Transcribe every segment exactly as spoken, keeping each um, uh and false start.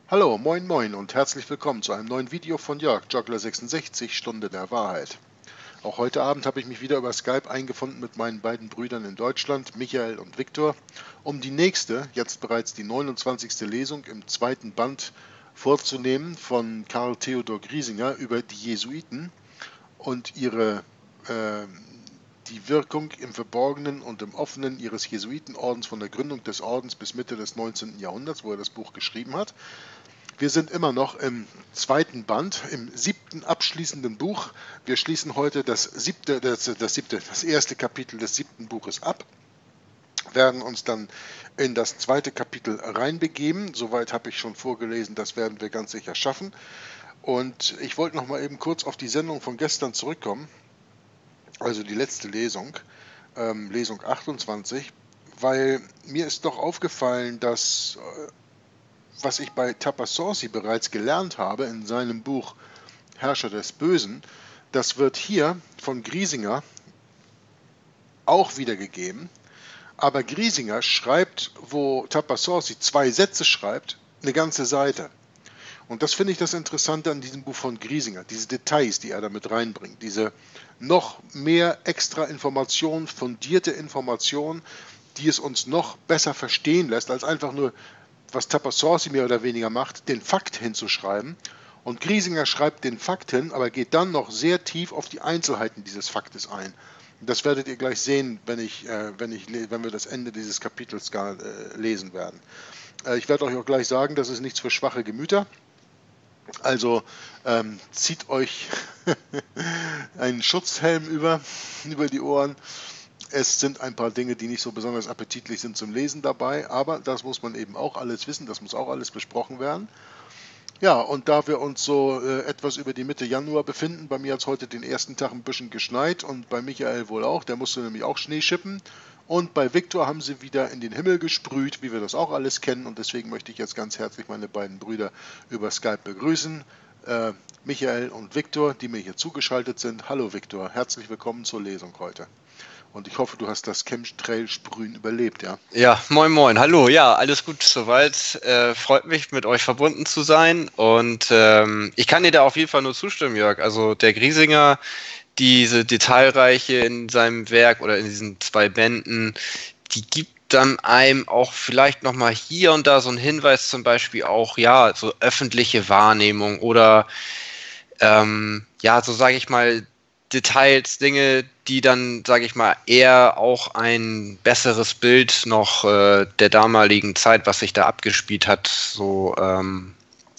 Hallo, moin moin und herzlich willkommen zu einem neuen Video von Jörg, Joggler sechsundsechzig, Stunde der Wahrheit. Auch heute Abend habe ich mich wieder über Skype eingefunden mit meinen beiden Brüdern in Deutschland, Michael und Viktor, um die nächste, jetzt bereits die neunundzwanzigste Lesung im zweiten Band vorzunehmen von Karl Theodor Griesinger über die Jesuiten und ihre äh, die Wirkung im Verborgenen und im Offenen ihres Jesuitenordens von der Gründung des Ordens bis Mitte des neunzehnten Jahrhunderts, wo er das Buch geschrieben hat. Wir sind immer noch im zweiten Band, im siebten abschließenden Buch. Wir schließen heute das siebte, das, das siebte, das erste Kapitel des siebten Buches ab, werden uns dann in das zweite Kapitel reinbegeben. Soweit habe ich schon vorgelesen, das werden wir ganz sicher schaffen. Und ich wollte noch mal eben kurz auf die Sendung von gestern zurückkommen, also die letzte Lesung, ähm, Lesung achtundzwanzig, weil mir ist doch aufgefallen, dass äh, was ich bei Tapassorsi bereits gelernt habe in seinem Buch Herrscher des Bösen, das wird hier von Griesinger auch wiedergegeben, aber Griesinger schreibt, wo Tapassorsi zwei Sätze schreibt, eine ganze Seite. Und das finde ich das Interessante an diesem Buch von Griesinger, diese Details, die er damit reinbringt, diese noch mehr extra Informationen, fundierte Informationen, die es uns noch besser verstehen lässt, als einfach nur, was Tapassorsi mehr oder weniger macht, den Fakt hinzuschreiben. Und Griesinger schreibt den Fakt hin, aber geht dann noch sehr tief auf die Einzelheiten dieses Faktes ein. Das werdet ihr gleich sehen, wenn, ich, äh, wenn, ich, wenn wir das Ende dieses Kapitels gar, äh, lesen werden. Äh, ich werde euch auch gleich sagen, das ist nichts für schwache Gemüter. Also ähm, zieht euch einen Schutzhelm über, über die Ohren. Es sind ein paar Dinge, die nicht so besonders appetitlich sind zum Lesen dabei, aber das muss man eben auch alles wissen, das muss auch alles besprochen werden. Ja, und da wir uns so äh, etwas über die Mitte Januar befinden, bei mir hat es heute den ersten Tag ein bisschen geschneit und bei Michael wohl auch, der musste nämlich auch Schnee schippen. Und bei Viktor haben sie wieder in den Himmel gesprüht, wie wir das auch alles kennen. Und deswegen möchte ich jetzt ganz herzlich meine beiden Brüder über Skype begrüßen. Äh, Michael und Viktor, die mir hier zugeschaltet sind. Hallo Viktor, herzlich willkommen zur Lesung heute. Und ich hoffe, du hast das Chemtrail-Sprühen überlebt, ja? Ja, moin moin, hallo, ja, alles gut soweit. Äh, freut mich, mit euch verbunden zu sein. Und ähm, ich kann dir da auf jeden Fall nur zustimmen, Jörg. Also der Griesinger, diese Detailreiche in seinem Werk oder in diesen zwei Bänden, die gibt dann einem auch vielleicht nochmal hier und da so einen Hinweis, zum Beispiel auch, ja, so öffentliche Wahrnehmung oder, ähm, ja, so sage ich mal, Details, Dinge, die dann, sage ich mal, eher auch ein besseres Bild noch äh, der damaligen Zeit, was sich da abgespielt hat, so ähm,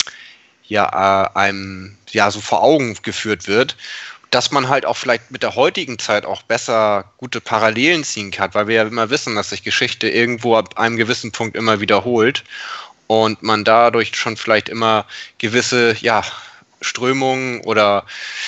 ja, äh, einem ja so vor Augen geführt wird, dass man halt auch vielleicht mit der heutigen Zeit auch besser gute Parallelen ziehen kann, weil wir ja immer wissen, dass sich Geschichte irgendwo ab einem gewissen Punkt immer wiederholt und man dadurch schon vielleicht immer gewisse ja, Strömungen oder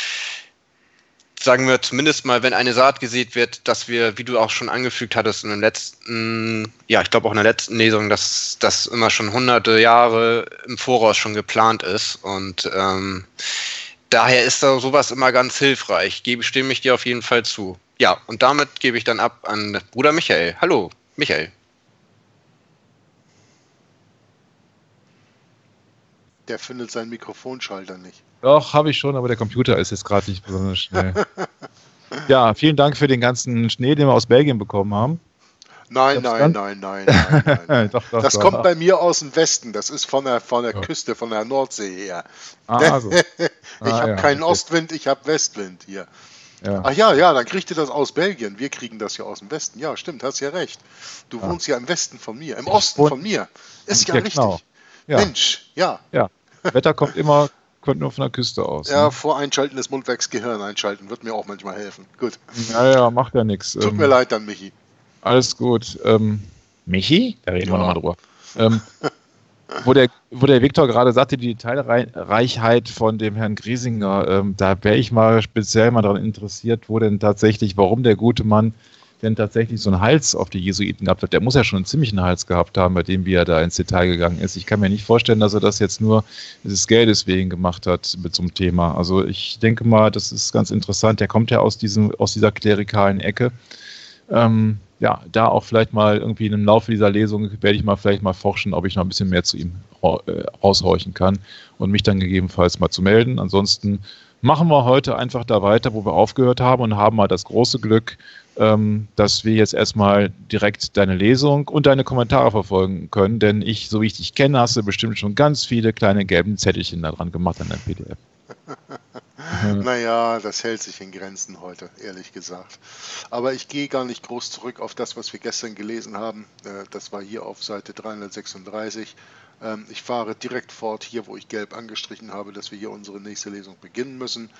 sagen wir zumindest mal, wenn eine Saat gesät wird, dass wir, wie du auch schon angefügt hattest in den letzten, ja, ich glaube auch in der letzten Lesung, dass das immer schon hunderte Jahre im Voraus schon geplant ist und ähm, daher ist da sowas immer ganz hilfreich. Gebe, stimme ich dir auf jeden Fall zu. Ja, und damit gebe ich dann ab an Bruder Michael. Hallo, Michael. Der findet seinen Mikrofonschalter nicht. Doch, habe ich schon, aber der Computer ist jetzt gerade nicht besonders schnell. Ja, vielen Dank für den ganzen Schnee, den wir aus Belgien bekommen haben. Nein, nein, nein, nein, nein, nein, nein. doch, doch, das doch. kommt bei mir aus dem Westen. Das ist von der, von der ja. Küste, von der Nordsee her. Ah, also. ich ah, habe ja, keinen okay. Ostwind, ich habe Westwind hier. Ja. Ach ja, ja, dann kriegt ihr das aus Belgien. Wir kriegen das ja aus dem Westen. Ja, stimmt, hast ja recht. Du ja. wohnst ja im Westen von mir, im Osten von mir. Ist ja, ja richtig. Genau. Ja. Mensch, ja. Ja, Wetter kommt immer, kommt nur von der Küste aus. Ja, ne? vor Einschalten des Mundwerks Gehirn einschalten, wird mir auch manchmal helfen. Gut. Ja, ja, macht ja nichts. Tut ähm, mir leid dann, Michi. Alles gut. Ähm, Michi? Da reden Ja. wir nochmal drüber. Ähm, wo der, wo der Viktor gerade sagte, die Detailreichheit von dem Herrn Griesinger, ähm, da wäre ich mal speziell mal daran interessiert, wo denn tatsächlich, warum der gute Mann denn tatsächlich so einen Hals auf die Jesuiten gehabt hat. Der muss ja schon einen ziemlichen Hals gehabt haben, bei dem, wie er da ins Detail gegangen ist. Ich kann mir nicht vorstellen, dass er das jetzt nur des Geldes wegen gemacht hat mit so einem Thema. Also ich denke mal, das ist ganz interessant. Der kommt ja aus diesem, aus dieser klerikalen Ecke. Ähm, ja, da auch vielleicht mal irgendwie im Laufe dieser Lesung werde ich mal vielleicht mal forschen, ob ich noch ein bisschen mehr zu ihm raushorchen kann und mich dann gegebenenfalls mal zu melden. Ansonsten machen wir heute einfach da weiter, wo wir aufgehört haben und haben mal das große Glück, ähm, dass wir jetzt erstmal direkt deine Lesung und deine Kommentare verfolgen können, denn ich, so wie ich dich kenne, hast du bestimmt schon ganz viele kleine gelben Zettelchen da dran gemacht an deinem P D F. Naja, das hält sich in Grenzen heute, ehrlich gesagt. Aber ich gehe gar nicht groß zurück auf das, was wir gestern gelesen haben. Das war hier auf Seite dreihundertsechsunddreißig. Ich fahre direkt fort, hier wo ich gelb angestrichen habe, dass wir hier unsere nächste Lesung beginnen müssen.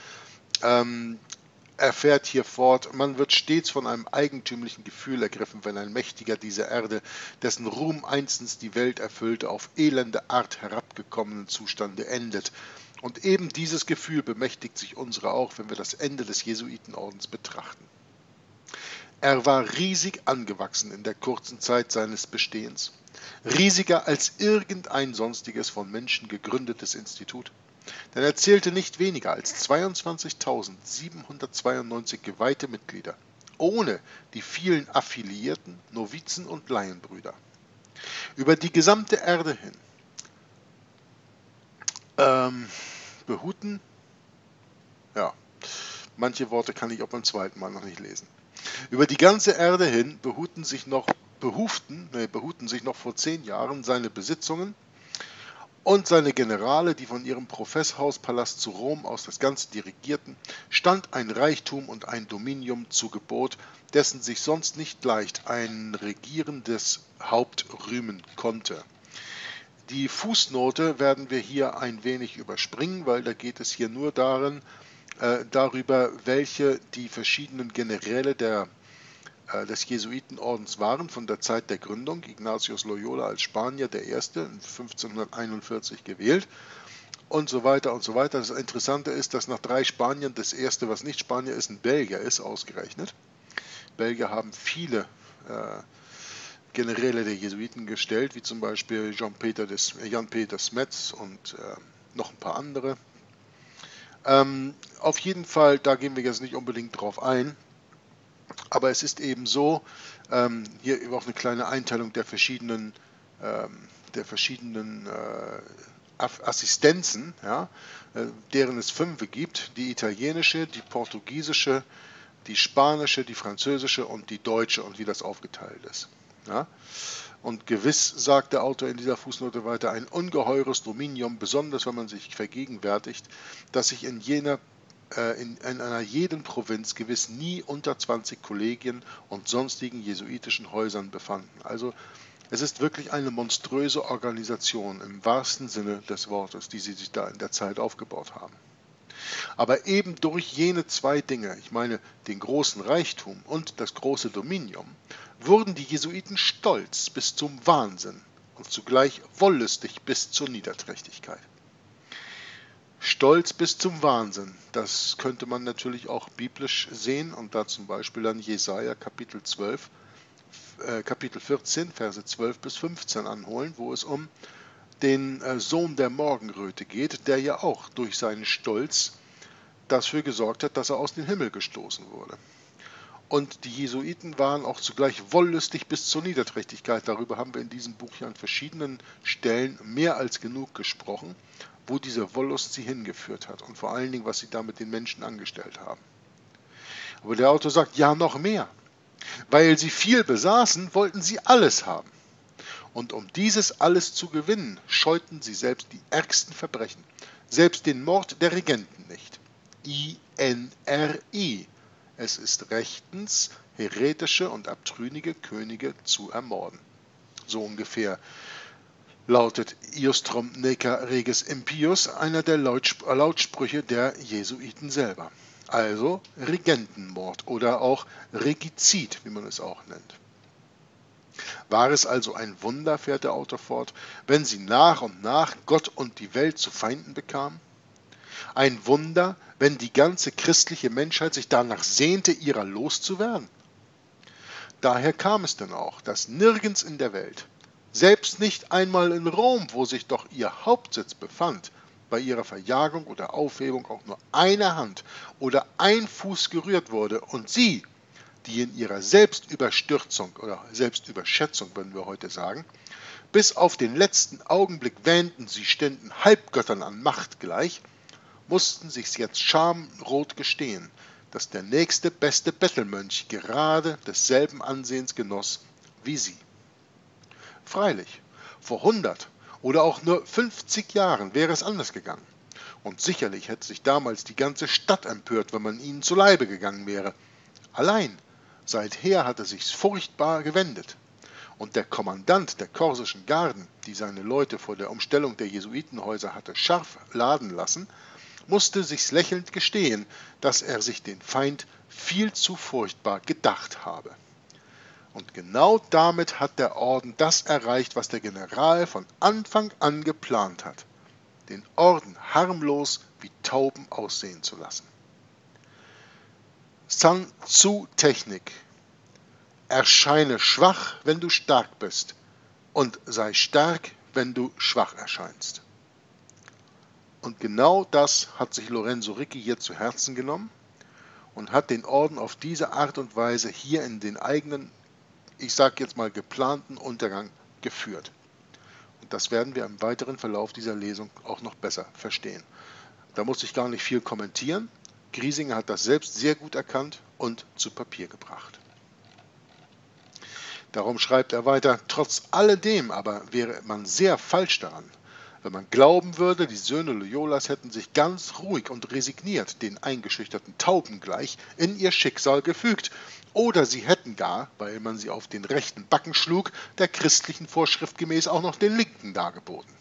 Er fährt hier fort: Man wird stets von einem eigentümlichen Gefühl ergriffen, wenn ein Mächtiger dieser Erde, dessen Ruhm einstens die Welt erfüllte, auf elende Art herabgekommenen Zustande endet. Und eben dieses Gefühl bemächtigt sich unsere auch, wenn wir das Ende des Jesuitenordens betrachten. Er war riesig angewachsen in der kurzen Zeit seines Bestehens, riesiger als irgendein sonstiges von Menschen gegründetes Institut. Denn er zählte nicht weniger als zweiundzwanzigtausendsiebenhundertzweiundneunzig geweihte Mitglieder, ohne die vielen Affiliierten, Novizen und Laienbrüder. Über die gesamte Erde hin ähm, behuten, ja, manche Worte kann ich auch beim zweiten Mal noch nicht lesen. Über die ganze Erde hin behuten sich noch, behuften, nee, behuten sich noch vor zehn Jahren seine Besitzungen und seine Generale, die von ihrem Professhauspalast zu Rom aus das Ganze dirigierten, stand ein Reichtum und ein Dominium zu Gebot, dessen sich sonst nicht leicht ein regierendes Haupt rühmen konnte. Die Fußnote werden wir hier ein wenig überspringen, weil da geht es hier nur darin, äh, darüber, welche die verschiedenen Generäle der, äh, des Jesuitenordens waren von der Zeit der Gründung. Ignatius Loyola als Spanier der Erste, fünfzehnhunderteinundvierzig gewählt und so weiter und so weiter. Das Interessante ist, dass nach drei Spaniern das Erste, was nicht Spanier ist, ein Belgier ist, ausgerechnet. Belgier haben viele äh, Generäle der Jesuiten gestellt, wie zum Beispiel Jan-Peter des, Jan-Peter Smets und äh, noch ein paar andere. Ähm, auf jeden Fall, da gehen wir jetzt nicht unbedingt drauf ein, aber es ist eben so, ähm, hier auch eine kleine Einteilung der verschiedenen, ähm, der verschiedenen äh, Assistenzen, ja, äh, deren es fünf gibt: die italienische, die portugiesische, die spanische, die französische und die deutsche, und wie das aufgeteilt ist. Ja? Und gewiss, sagt der Autor in dieser Fußnote weiter, ein ungeheures Dominium, besonders wenn man sich vergegenwärtigt, dass sich in, jener, äh, in, in einer jeden Provinz gewiss nie unter zwanzig Kollegien und sonstigen jesuitischen Häusern befanden. Also es ist wirklich eine monströse Organisation im wahrsten Sinne des Wortes, die sie sich da in der Zeit aufgebaut haben. Aber eben durch jene zwei Dinge, ich meine den großen Reichtum und das große Dominium, wurden die Jesuiten stolz bis zum Wahnsinn und zugleich wollüstig bis zur Niederträchtigkeit. Stolz bis zum Wahnsinn, das könnte man natürlich auch biblisch sehen und da zum Beispiel dann Jesaja Kapitel zwölf, äh, Kapitel vierzehn, Verse zwölf bis fünfzehn anholen, wo es um den äh, Sohn der Morgenröte geht, der ja auch durch seinen Stolz dafür gesorgt hat, dass er aus dem Himmel gestoßen wurde. Und die Jesuiten waren auch zugleich wollüstig bis zur Niederträchtigkeit. Darüber haben wir in diesem Buch ja an verschiedenen Stellen mehr als genug gesprochen, wo diese Wollust sie hingeführt hat und vor allen Dingen, was sie da mit den Menschen angestellt haben. Aber der Autor sagt, ja, noch mehr. Weil sie viel besaßen, wollten sie alles haben. Und um dieses alles zu gewinnen, scheuten sie selbst die ärgsten Verbrechen, selbst den Mord der Regenten nicht. I N R I. Es ist rechtens, heretische und abtrünnige Könige zu ermorden. So ungefähr lautet Iustrum neca regis impius, einer der Lautsprüche der Jesuiten selber. Also Regentenmord oder auch Regizid, wie man es auch nennt. War es also ein Wunder, fährt der Autor fort, wenn sie nach und nach Gott und die Welt zu Feinden bekamen? Ein Wunder, wenn die ganze christliche Menschheit sich danach sehnte, ihrer loszuwerden? Daher kam es denn auch, dass nirgends in der Welt, selbst nicht einmal in Rom, wo sich doch ihr Hauptsitz befand, bei ihrer Verjagung oder Aufhebung auch nur eine Hand oder ein Fuß gerührt wurde und sie, die in ihrer Selbstüberstürzung oder Selbstüberschätzung, würden wir heute sagen, bis auf den letzten Augenblick wähnten, sie ständen Halbgöttern an Macht gleich, mussten sich's jetzt schamrot gestehen, dass der nächste beste Bettelmönch gerade desselben Ansehens genoss wie sie. Freilich, vor hundert oder auch nur fünfzig Jahren wäre es anders gegangen. Und sicherlich hätte sich damals die ganze Stadt empört, wenn man ihnen zu Leibe gegangen wäre. Allein, seither hatte sich's furchtbar gewendet. Und der Kommandant der korsischen Garden, die seine Leute vor der Umstellung der Jesuitenhäuser hatte scharf laden lassen, musste sich's lächelnd gestehen, dass er sich den Feind viel zu furchtbar gedacht habe. Und genau damit hat der Orden das erreicht, was der General von Anfang an geplant hat, den Orden harmlos wie Tauben aussehen zu lassen. Sun Tzu Technik: Erscheine schwach, wenn du stark bist, und sei stark, wenn du schwach erscheinst. Und genau das hat sich Lorenzo Ricci hier zu Herzen genommen und hat den Orden auf diese Art und Weise hier in den eigenen, ich sage jetzt mal geplanten Untergang geführt. Und das werden wir im weiteren Verlauf dieser Lesung auch noch besser verstehen. Da muss ich gar nicht viel kommentieren. Griesinger hat das selbst sehr gut erkannt und zu Papier gebracht. Darum schreibt er weiter: Trotz alledem aber wäre man sehr falsch daran, wenn man glauben würde, die Söhne Loyolas hätten sich ganz ruhig und resigniert den eingeschüchterten Tauben gleich in ihr Schicksal gefügt, oder sie hätten gar, weil man sie auf den rechten Backen schlug, der christlichen Vorschrift gemäß auch noch den linken dargeboten.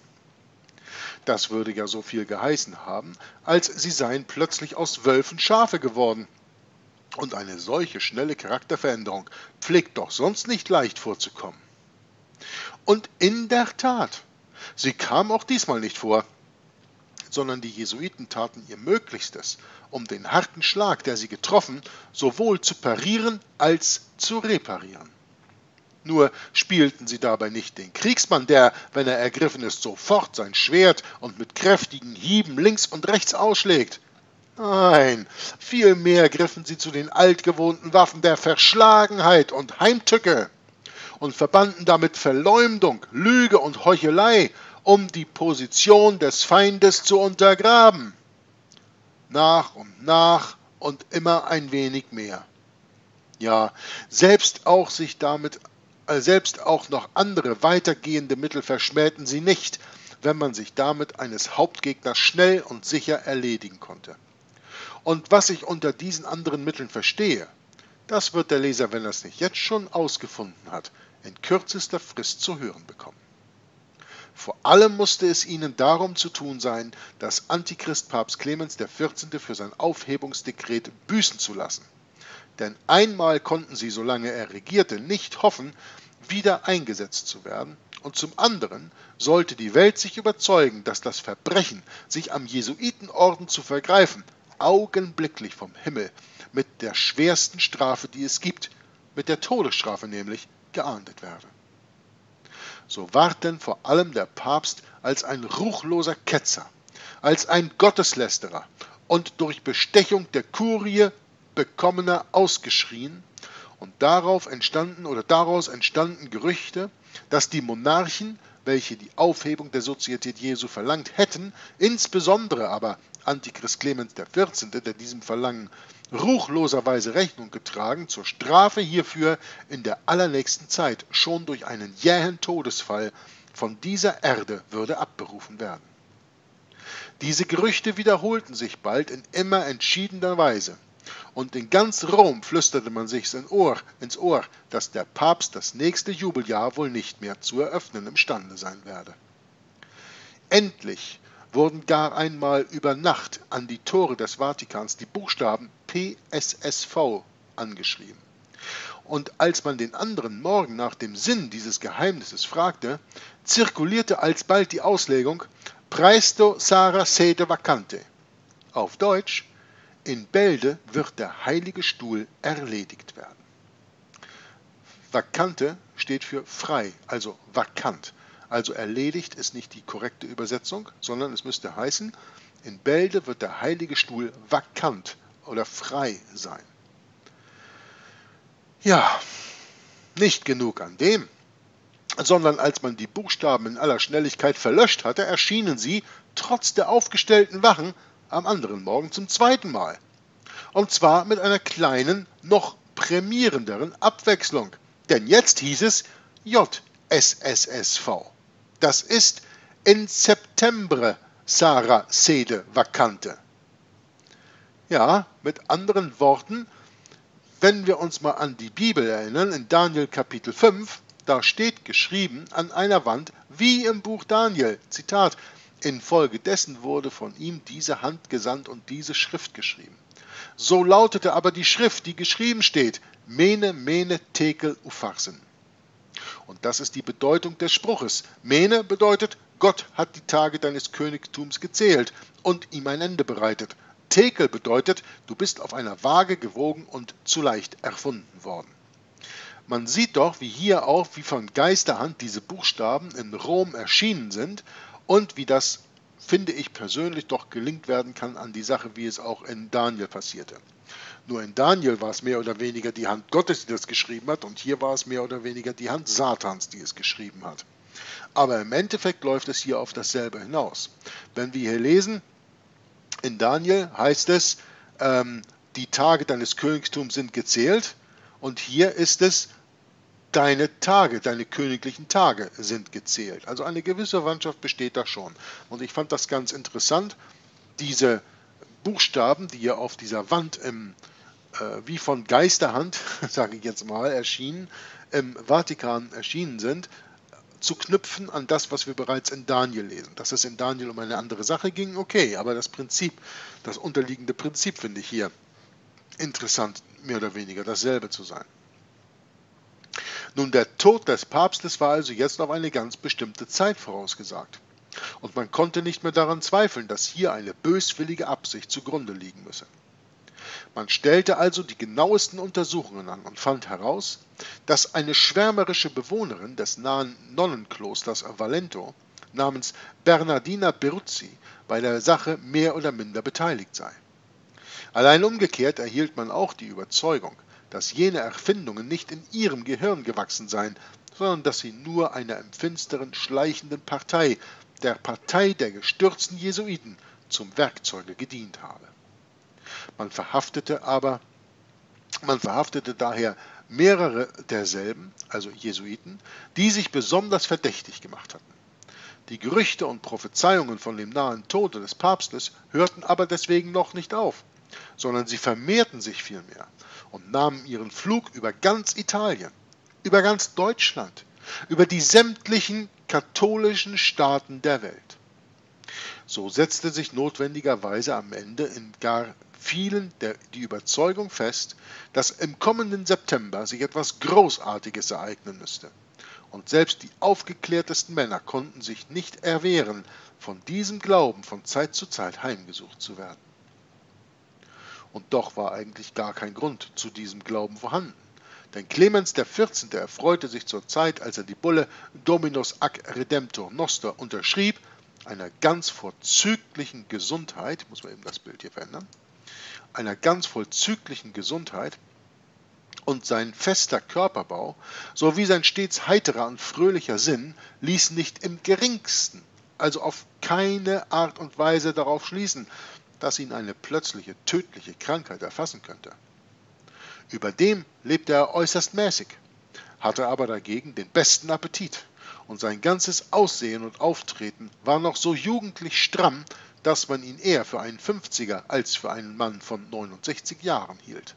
Das würde ja so viel geheißen haben, als sie seien plötzlich aus Wölfen Schafe geworden. Und eine solche schnelle Charakterveränderung pflegt doch sonst nicht leicht vorzukommen. Und in der Tat, sie kam auch diesmal nicht vor, sondern die Jesuiten taten ihr Möglichstes, um den harten Schlag, der sie getroffen, sowohl zu parieren als zu reparieren. Nur spielten sie dabei nicht den Kriegsmann, der, wenn er ergriffen ist, sofort sein Schwert und mit kräftigen Hieben links und rechts ausschlägt. Nein, vielmehr griffen sie zu den altgewohnten Waffen der Verschlagenheit und Heimtücke und verbanden damit Verleumdung, Lüge und Heuchelei, um die Position des Feindes zu untergraben. Nach und nach und immer ein wenig mehr. Ja, selbst auch sich damit, äh, selbst auch noch andere weitergehende Mittel verschmähten sie nicht, wenn man sich damit eines Hauptgegners schnell und sicher erledigen konnte. Und was ich unter diesen anderen Mitteln verstehe, das wird der Leser, wenn er es nicht jetzt schon ausgefunden hat, in kürzester Frist zu hören bekommen. Vor allem musste es ihnen darum zu tun sein, das Antichrist Papst Clemens der vierzehnte für sein Aufhebungsdekret büßen zu lassen. Denn einmal konnten sie, solange er regierte, nicht hoffen, wieder eingesetzt zu werden, und zum anderen sollte die Welt sich überzeugen, dass das Verbrechen, sich am Jesuitenorden zu vergreifen, augenblicklich vom Himmel mit der schwersten Strafe, die es gibt, mit der Todesstrafe nämlich, geahndet werde. So ward denn vor allem der Papst als ein ruchloser Ketzer, als ein Gotteslästerer und durch Bestechung der Kurie bekommener ausgeschrien, und darauf entstanden oder daraus entstanden Gerüchte, dass die Monarchen, welche die Aufhebung der Sozietät Jesu verlangt hätten, insbesondere aber Antichrist Clemens der vierzehnte, der diesem Verlangen ruchloserweise Rechnung getragen, zur Strafe hierfür in der allernächsten Zeit schon durch einen jähen Todesfall von dieser Erde würde abberufen werden. Diese Gerüchte wiederholten sich bald in immer entschiedener Weise, und in ganz Rom flüsterte man sich's ins Ohr, ins Ohr, dass der Papst das nächste Jubeljahr wohl nicht mehr zu eröffnen imstande sein werde. Endlich wurden gar einmal über Nacht an die Tore des Vatikans die Buchstaben P S S V angeschrieben. Und als man den anderen Morgen nach dem Sinn dieses Geheimnisses fragte, zirkulierte alsbald die Auslegung Praesto sarà sede vacante. Auf Deutsch: In Bälde wird der Heilige Stuhl erledigt werden. Vakante steht für frei, also vakant. Also erledigt ist nicht die korrekte Übersetzung, sondern es müsste heißen, in Bälde wird der Heilige Stuhl vakant oder frei sein. Ja, nicht genug an dem, sondern als man die Buchstaben in aller Schnelligkeit verlöscht hatte, erschienen sie, trotz der aufgestellten Wachen, am anderen Morgen zum zweiten Mal. Und zwar mit einer kleinen, noch prämierenderen Abwechslung. Denn jetzt hieß es J S S S V. Das ist in September Sarah sede vacante. Ja, mit anderen Worten, wenn wir uns mal an die Bibel erinnern, in Daniel Kapitel fünf, da steht geschrieben an einer Wand, wie im Buch Daniel, Zitat, infolgedessen wurde von ihm diese Hand gesandt und diese Schrift geschrieben. So lautete aber die Schrift, die geschrieben steht, Mene, Mene, Tekel, Upharsin. Und das ist die Bedeutung des Spruches. Mene bedeutet, Gott hat die Tage deines Königtums gezählt und ihm ein Ende bereitet. Tekel bedeutet, du bist auf einer Waage gewogen und zu leicht erfunden worden. Man sieht doch, wie hier auch, wie von Geisterhand diese Buchstaben in Rom erschienen sind und wie das, finde ich persönlich, doch gelingt werden kann an die Sache, wie es auch in Daniel passierte. Nur in Daniel war es mehr oder weniger die Hand Gottes, die das geschrieben hat, und hier war es mehr oder weniger die Hand Satans, die es geschrieben hat. Aber im Endeffekt läuft es hier auf dasselbe hinaus. Wenn wir hier lesen, in Daniel heißt es, ähm, die Tage deines Königtums sind gezählt, und hier ist es, deine Tage, deine königlichen Tage sind gezählt. Also eine gewisse Verwandtschaft besteht da schon. Und ich fand das ganz interessant, diese Buchstaben, die hier auf dieser Wand im, äh, wie von Geisterhand, sage ich jetzt mal, erschienen, im Vatikan erschienen sind, zu knüpfen an das, was wir bereits in Daniel lesen. Dass es in Daniel um eine andere Sache ging, okay, aber das Prinzip, das unterliegende Prinzip finde ich hier interessant, mehr oder weniger dasselbe zu sein. Nun, der Tod des Papstes war also jetzt auf eine ganz bestimmte Zeit vorausgesagt. Und man konnte nicht mehr daran zweifeln, dass hier eine böswillige Absicht zugrunde liegen müsse. Man stellte also die genauesten Untersuchungen an und fand heraus, dass eine schwärmerische Bewohnerin des nahen Nonnenklosters Valento namens Bernardina Beruzzi bei der Sache mehr oder minder beteiligt sei. Allein umgekehrt erhielt man auch die Überzeugung, dass jene Erfindungen nicht in ihrem Gehirn gewachsen seien, sondern dass sie nur einer im Finsteren schleichenden Partei, der Partei der gestürzten Jesuiten, zum Werkzeuge gedient habe. Man verhaftete aber, man verhaftete daher mehrere derselben, also Jesuiten, die sich besonders verdächtig gemacht hatten. Die Gerüchte und Prophezeiungen von dem nahen Tode des Papstes hörten aber deswegen noch nicht auf, sondern sie vermehrten sich vielmehr und nahmen ihren Flug über ganz Italien, über ganz Deutschland, über die sämtlichen katholischen Staaten der Welt. So setzte sich notwendigerweise am Ende in gar vielen der, die Überzeugung fest, dass im kommenden September sich etwas Großartiges ereignen müsste. Und selbst die aufgeklärtesten Männer konnten sich nicht erwehren, von diesem Glauben von Zeit zu Zeit heimgesucht zu werden. Und doch war eigentlich gar kein Grund zu diesem Glauben vorhanden. Denn Clemens der vierzehnte. erfreute sich zur Zeit, als er die Bulle Dominus ac Redemptor Noster unterschrieb, einer ganz vorzüglichen Gesundheit, muss man eben das Bild hier verändern, einer ganz vorzüglichen Gesundheit, und sein fester Körperbau sowie sein stets heiterer und fröhlicher Sinn ließen nicht im geringsten, also auf keine Art und Weise darauf schließen, dass ihn eine plötzliche tödliche Krankheit erfassen könnte. Überdem lebte er äußerst mäßig, hatte aber dagegen den besten Appetit, und sein ganzes Aussehen und Auftreten war noch so jugendlich stramm, dass man ihn eher für einen Fünfziger als für einen Mann von neunundsechzig Jahren hielt.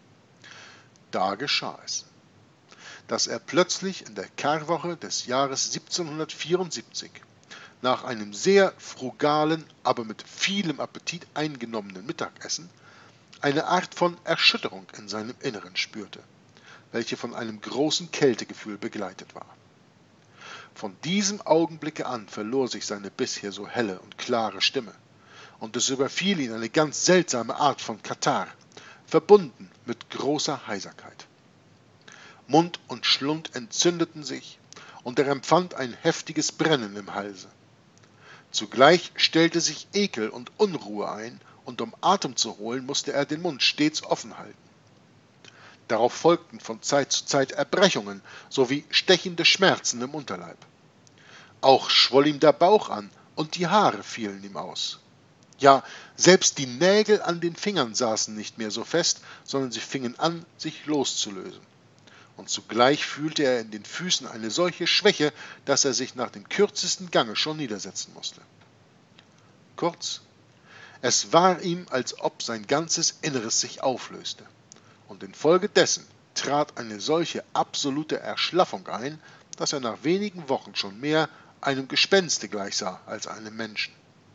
Da geschah es, dass er plötzlich in der Karwoche des Jahres siebzehnhundertvierundsiebzig nach einem sehr frugalen, aber mit vielem Appetit eingenommenen Mittagessen eine Art von Erschütterung in seinem Inneren spürte, welche von einem großen Kältegefühl begleitet war. Von diesem Augenblicke an verlor sich seine bisher so helle und klare Stimme, und es überfiel ihn eine ganz seltsame Art von Katarrh, verbunden mit großer Heiserkeit. Mund und Schlund entzündeten sich, und er empfand ein heftiges Brennen im Halse. Zugleich stellte sich Ekel und Unruhe ein, und um Atem zu holen, musste er den Mund stets offen halten. Darauf folgten von Zeit zu Zeit Erbrechungen sowie stechende Schmerzen im Unterleib. Auch schwoll ihm der Bauch an und die Haare fielen ihm aus. Ja, selbst die Nägel an den Fingern saßen nicht mehr so fest, sondern sie fingen an, sich loszulösen. Und zugleich fühlte er in den Füßen eine solche Schwäche, dass er sich nach dem kürzesten Gange schon niedersetzen musste. Kurz, es war ihm, als ob sein ganzes Inneres sich auflöste, und infolgedessen trat eine solche absolute Erschlaffung ein, dass er nach wenigen Wochen schon mehr einem Gespenste gleichsah als einem Menschen.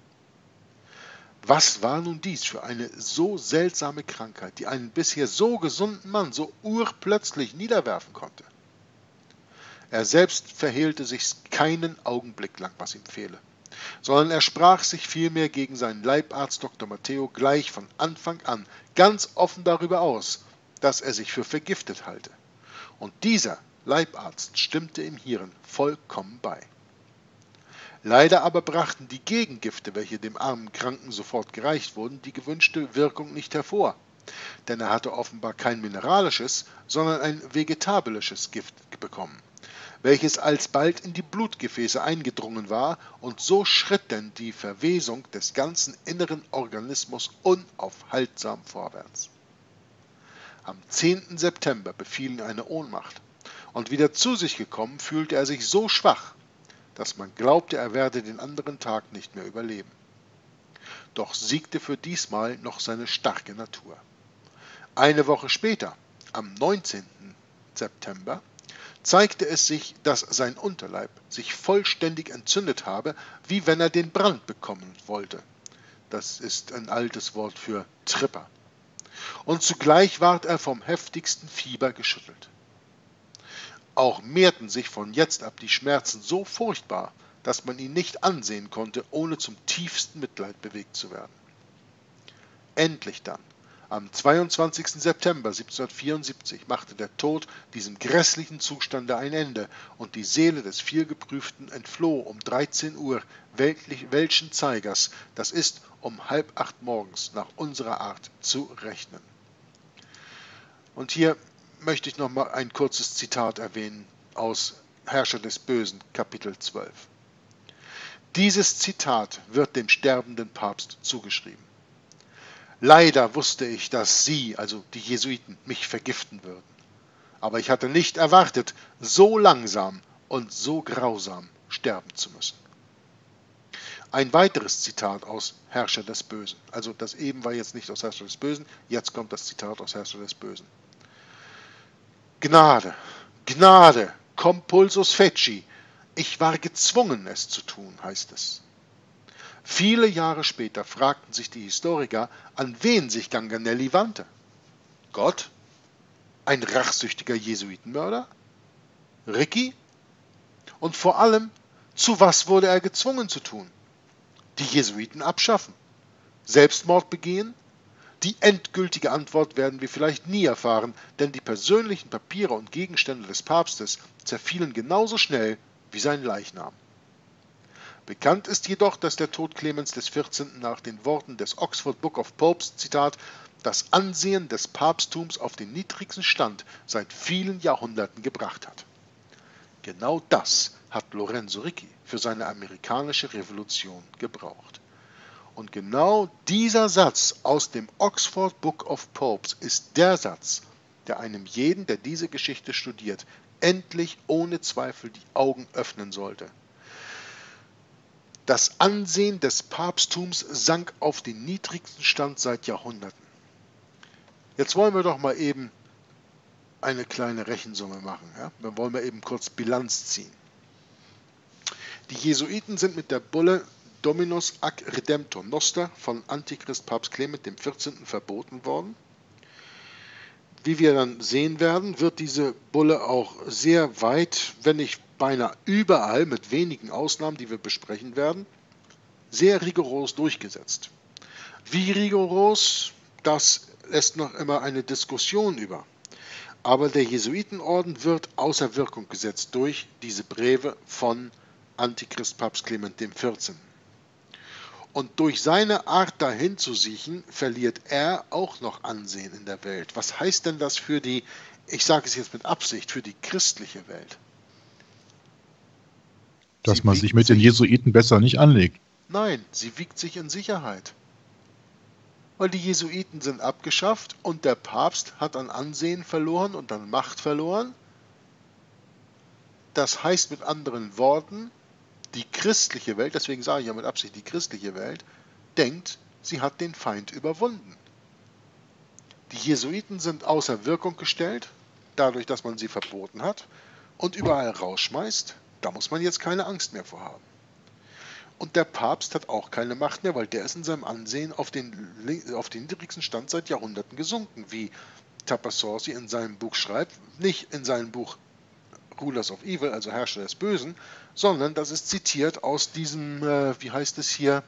Was war nun dies für eine so seltsame Krankheit, die einen bisher so gesunden Mann so urplötzlich niederwerfen konnte? Er selbst verhehlte sich keinen Augenblick lang, was ihm fehle, sondern er sprach sich vielmehr gegen seinen Leibarzt Doktor Matteo gleich von Anfang an ganz offen darüber aus, dass er sich für vergiftet halte. Und dieser Leibarzt stimmte ihm hierin vollkommen bei. Leider aber brachten die Gegengifte, welche dem armen Kranken sofort gereicht wurden, die gewünschte Wirkung nicht hervor, denn er hatte offenbar kein mineralisches, sondern ein vegetabilisches Gift bekommen, welches alsbald in die Blutgefäße eingedrungen war, und so schritt denn die Verwesung des ganzen inneren Organismus unaufhaltsam vorwärts. Am zehnten September befiel ihn eine Ohnmacht, und wieder zu sich gekommen fühlte er sich so schwach, dass man glaubte, er werde den anderen Tag nicht mehr überleben. Doch siegte für diesmal noch seine starke Natur. Eine Woche später, am neunzehnten September, zeigte es sich, dass sein Unterleib sich vollständig entzündet habe, wie wenn er den Brand bekommen wollte. Das ist ein altes Wort für Tripper. Und zugleich ward er vom heftigsten Fieber geschüttelt. Auch mehrten sich von jetzt ab die Schmerzen so furchtbar, dass man ihn nicht ansehen konnte, ohne zum tiefsten Mitleid bewegt zu werden. Endlich dann, am zweiundzwanzigsten September siebzehnhundertvierundsiebzig, machte der Tod diesem grässlichen Zustande ein Ende, und die Seele des vielgeprüften entfloh um dreizehn Uhr welschen Zeigers, das ist um halb acht morgens nach unserer Art zu rechnen. Und hier möchte ich noch mal ein kurzes Zitat erwähnen aus Herrscher des Bösen, Kapitel zwölf. Dieses Zitat wird dem sterbenden Papst zugeschrieben. Leider wusste ich, dass Sie, also die Jesuiten, mich vergiften würden. Aber ich hatte nicht erwartet, so langsam und so grausam sterben zu müssen. Ein weiteres Zitat aus Herrscher des Bösen. Also das eben war jetzt nicht aus Herrscher des Bösen, jetzt kommt das Zitat aus Herrscher des Bösen. Gnade, Gnade, compulsus feci, ich war gezwungen, es zu tun, heißt es. Viele Jahre später fragten sich die Historiker, an wen sich Ganganelli wandte. Gott? Ein rachsüchtiger Jesuitenmörder? Ricky? Und vor allem, zu was wurde er gezwungen zu tun? Die Jesuiten abschaffen? Selbstmord begehen? Die endgültige Antwort werden wir vielleicht nie erfahren, denn die persönlichen Papiere und Gegenstände des Papstes zerfielen genauso schnell wie sein Leichnam. Bekannt ist jedoch, dass der Tod Clemens des vierzehnten nach den Worten des Oxford Book of Popes, Zitat, das Ansehen des Papsttums auf den niedrigsten Stand seit vielen Jahrhunderten gebracht hat. Genau das hat Lorenzo Ricky für seine amerikanische Revolution gebraucht. Und genau dieser Satz aus dem Oxford Book of Popes ist der Satz, der einem jeden, der diese Geschichte studiert, endlich ohne Zweifel die Augen öffnen sollte. Das Ansehen des Papsttums sank auf den niedrigsten Stand seit Jahrhunderten. Jetzt wollen wir doch mal eben eine kleine Rechensumme machen. Ja? Dann wollen wir eben kurz Bilanz ziehen. Die Jesuiten sind mit der Bulle Dominus ac Redemptor Noster von Antichrist Papst Clement dem vierzehnten verboten worden. Wie wir dann sehen werden, wird diese Bulle auch sehr weit, wenn nicht beinahe überall, mit wenigen Ausnahmen, die wir besprechen werden, sehr rigoros durchgesetzt. Wie rigoros, das lässt noch immer eine Diskussion über. Aber der Jesuitenorden wird außer Wirkung gesetzt durch diese Breve von Antichrist Papst Clement dem vierzehnten. Und durch seine Art dahin zu siechen, verliert er auch noch Ansehen in der Welt. Was heißt denn das für die, ich sage es jetzt mit Absicht, für die christliche Welt? Dass Sie man wiegt sich mit den Jesuiten besser nicht anlegt. Nein, sie wiegt sich in Sicherheit. Weil die Jesuiten sind abgeschafft und der Papst hat an Ansehen verloren und an Macht verloren. Das heißt mit anderen Worten, die christliche Welt, deswegen sage ich ja mit Absicht die christliche Welt, denkt, sie hat den Feind überwunden. Die Jesuiten sind außer Wirkung gestellt, dadurch, dass man sie verboten hat und überall rausschmeißt. Da muss man jetzt keine Angst mehr vor haben. Und der Papst hat auch keine Macht mehr, weil der ist in seinem Ansehen auf den, auf den niedrigsten Stand seit Jahrhunderten gesunken, wie Tapasorsi in seinem Buch schreibt, nicht in seinem Buch Rulers of Evil, also Herrscher des Bösen, sondern das ist zitiert aus diesem, äh, wie heißt es hier,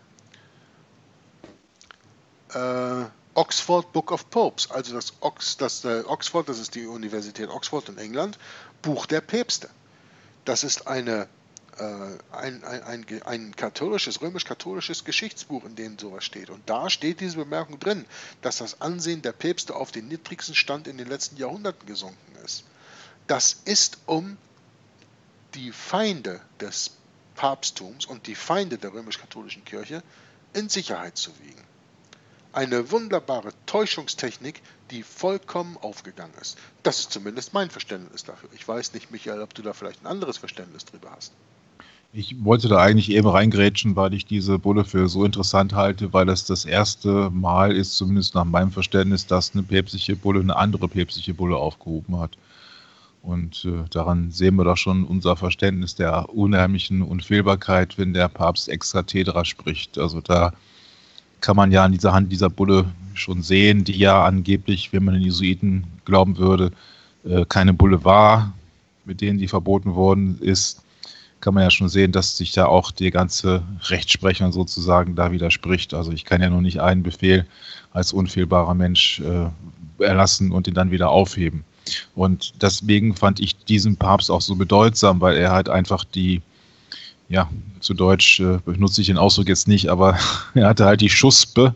äh, Oxford Book of Popes, also das, Ox, das äh, Oxford, das ist die Universität Oxford in England, Buch der Päpste. Das ist eine, äh, ein, ein, ein, ein katholisches, römisch-katholisches Geschichtsbuch, in dem sowas steht. Und da steht diese Bemerkung drin, dass das Ansehen der Päpste auf den niedrigsten Stand in den letzten Jahrhunderten gesunken ist. Das ist, um die Feinde des Papsttums und die Feinde der römisch-katholischen Kirche in Sicherheit zu wiegen. Eine wunderbare Täuschungstechnik, die vollkommen aufgegangen ist. Das ist zumindest mein Verständnis dafür. Ich weiß nicht, Michael, ob du da vielleicht ein anderes Verständnis drüber hast. Ich wollte da eigentlich eben reingrätschen, weil ich diese Bulle für so interessant halte, weil es das erste Mal ist, zumindest nach meinem Verständnis, dass eine päpstliche Bulle eine andere päpstliche Bulle aufgehoben hat. Und äh, daran sehen wir doch schon unser Verständnis der unheimlichen Unfehlbarkeit, wenn der Papst ex cathedra spricht. Also da kann man ja an dieser Hand dieser Bulle schon sehen, die ja angeblich, wenn man den Jesuiten glauben würde, äh, keine Bulle war, mit denen die verboten worden ist, kann man ja schon sehen, dass sich da auch die ganze Rechtsprechung sozusagen da widerspricht. Also ich kann ja nur nicht einen Befehl als unfehlbarer Mensch äh, erlassen und ihn dann wieder aufheben. Und deswegen fand ich diesen Papst auch so bedeutsam, weil er halt einfach die, ja, zu Deutsch äh, benutze ich den Ausdruck jetzt nicht, aber er hatte halt die Schuspe,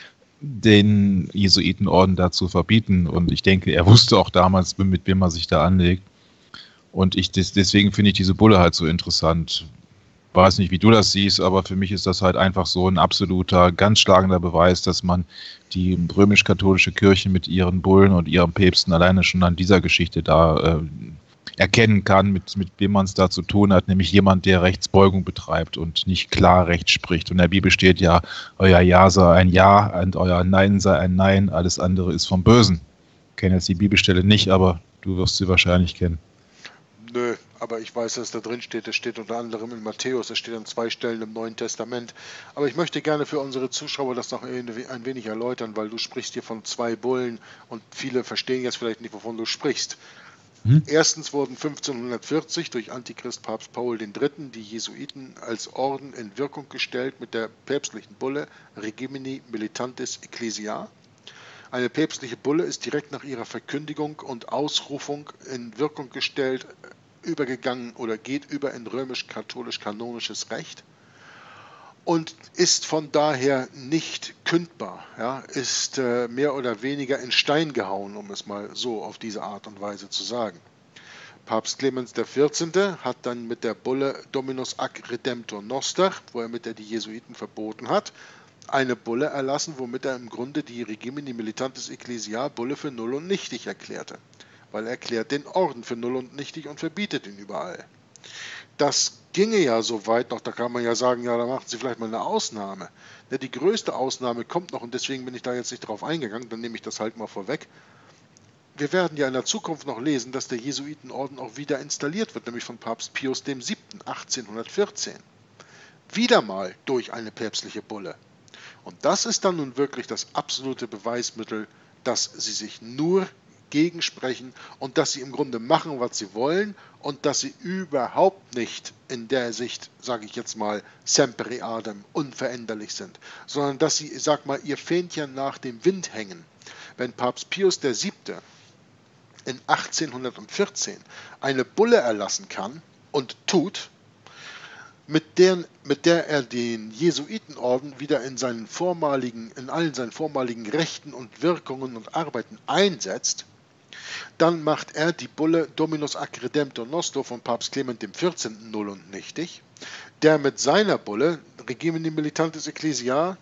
den Jesuitenorden da zu verbieten. Und ich denke, er wusste auch damals, mit wem er sich da anlegt. Und ich des, deswegen finde ich diese Bulle halt so interessant. Weiß nicht, wie du das siehst, aber für mich ist das halt einfach so ein absoluter, ganz schlagender Beweis, dass man die römisch-katholische Kirche mit ihren Bullen und ihren Päpsten alleine schon an dieser Geschichte da äh, erkennen kann, mit, mit wem man es da zu tun hat, nämlich jemand, der Rechtsbeugung betreibt und nicht klar Recht spricht. Und in der Bibel steht ja, euer Ja sei ein Ja und euer Nein sei ein Nein, alles andere ist vom Bösen. Ich kenne jetzt die Bibelstelle nicht, aber du wirst sie wahrscheinlich kennen. Nö, aber ich weiß, dass da drin steht, das steht unter anderem in Matthäus, das steht an zwei Stellen im Neuen Testament. Aber ich möchte gerne für unsere Zuschauer das noch ein wenig erläutern, weil du sprichst hier von zwei Bullen und viele verstehen jetzt vielleicht nicht, wovon du sprichst. Hm? Erstens wurden fünfzehnhundertvierzig durch Antichrist Papst Paul der Dritte die Jesuiten als Orden in Wirkung gestellt mit der päpstlichen Bulle Regimini Militantis Ecclesiae. Eine päpstliche Bulle ist direkt nach ihrer Verkündigung und Ausrufung in Wirkung gestellt, übergegangen oder geht über in römisch-katholisch-kanonisches Recht und ist von daher nicht kündbar, ja, ist äh, mehr oder weniger in Stein gehauen, um es mal so auf diese Art und Weise zu sagen. Papst Clemens der Vierzehnte hat dann mit der Bulle Dominus ac Redemptor Noster, wo er mit der die Jesuiten verboten hat, eine Bulle erlassen, womit er im Grunde die Regimini Militantis Ecclesiae Bulle für null und nichtig erklärte, weil er erklärt den Orden für null und nichtig und verbietet ihn überall. Das ginge ja so weit noch, da kann man ja sagen, ja, da machen Sie vielleicht mal eine Ausnahme. Ja, die größte Ausnahme kommt noch und deswegen bin ich da jetzt nicht drauf eingegangen, dann nehme ich das halt mal vorweg. Wir werden ja in der Zukunft noch lesen, dass der Jesuitenorden auch wieder installiert wird, nämlich von Papst Pius der Siebte achtzehnhundertvierzehn. Wieder mal durch eine päpstliche Bulle. Und das ist dann nun wirklich das absolute Beweismittel, dass sie sich nur gegensprechen und dass sie im Grunde machen, was sie wollen und dass sie überhaupt nicht in der Sicht, sage ich jetzt mal, semper adem, unveränderlich sind, sondern dass sie, sag mal, ihr Fähnchen nach dem Wind hängen. Wenn Papst Pius der Siebte in achtzehnhundertvierzehn eine Bulle erlassen kann und tut, mit der, mit der er den Jesuitenorden wieder in seinen vormaligen, in allen seinen vormaligen Rechten und Wirkungen und Arbeiten einsetzt. Dann macht er die Bulle Dominus ac Redemptor Nostro von Papst Clement der vierzehnten null und nichtig, der mit seiner Bulle Regimini Militantis Ecclesiae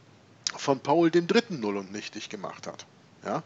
von Paul der dritte null und nichtig gemacht hat. Ja?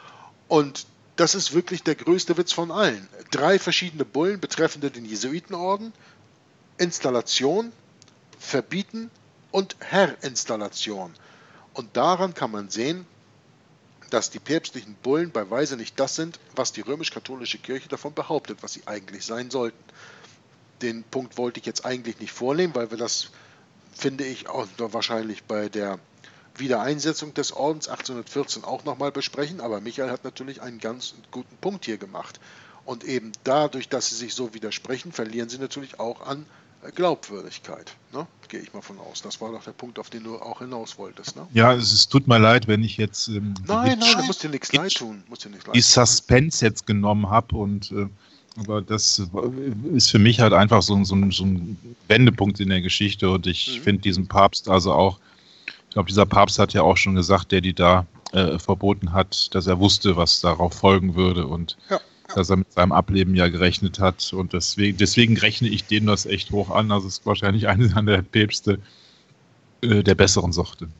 Und das ist wirklich der größte Witz von allen. Drei verschiedene Bullen betreffende den Jesuitenorden, Installation, Verbieten und Herrinstallation. Und daran kann man sehen, dass die päpstlichen Bullen bei Weise nicht das sind, was die römisch-katholische Kirche davon behauptet, was sie eigentlich sein sollten. Den Punkt wollte ich jetzt eigentlich nicht vornehmen, weil wir das, finde ich, auch wahrscheinlich bei der Wiedereinsetzung des Ordens achtzehnhundertvierzehn auch nochmal besprechen, aber Michael hat natürlich einen ganz guten Punkt hier gemacht. Und eben dadurch, dass sie sich so widersprechen, verlieren sie natürlich auch an Glaubwürdigkeit. Ne? Gehe ich mal von aus. Das war doch der Punkt, auf den du auch hinaus wolltest. Ne? Ja, es, es tut mir leid, wenn ich jetzt ähm, nein, nein, du musst dir nichts leid tun. Musst dir nichts leid die tun. Suspense jetzt genommen habe und äh, aber das ist für mich halt einfach so, so, so ein Wendepunkt in der Geschichte und ich mhm. finde diesen Papst also auch, ich glaube, dieser Papst hat ja auch schon gesagt, der die da äh, verboten hat, dass er wusste, was darauf folgen würde und ja. dass er mit seinem Ableben ja gerechnet hat und deswegen, deswegen rechne ich dem das echt hoch an. Also es ist wahrscheinlich einer der Päpste äh, der besseren Sorte.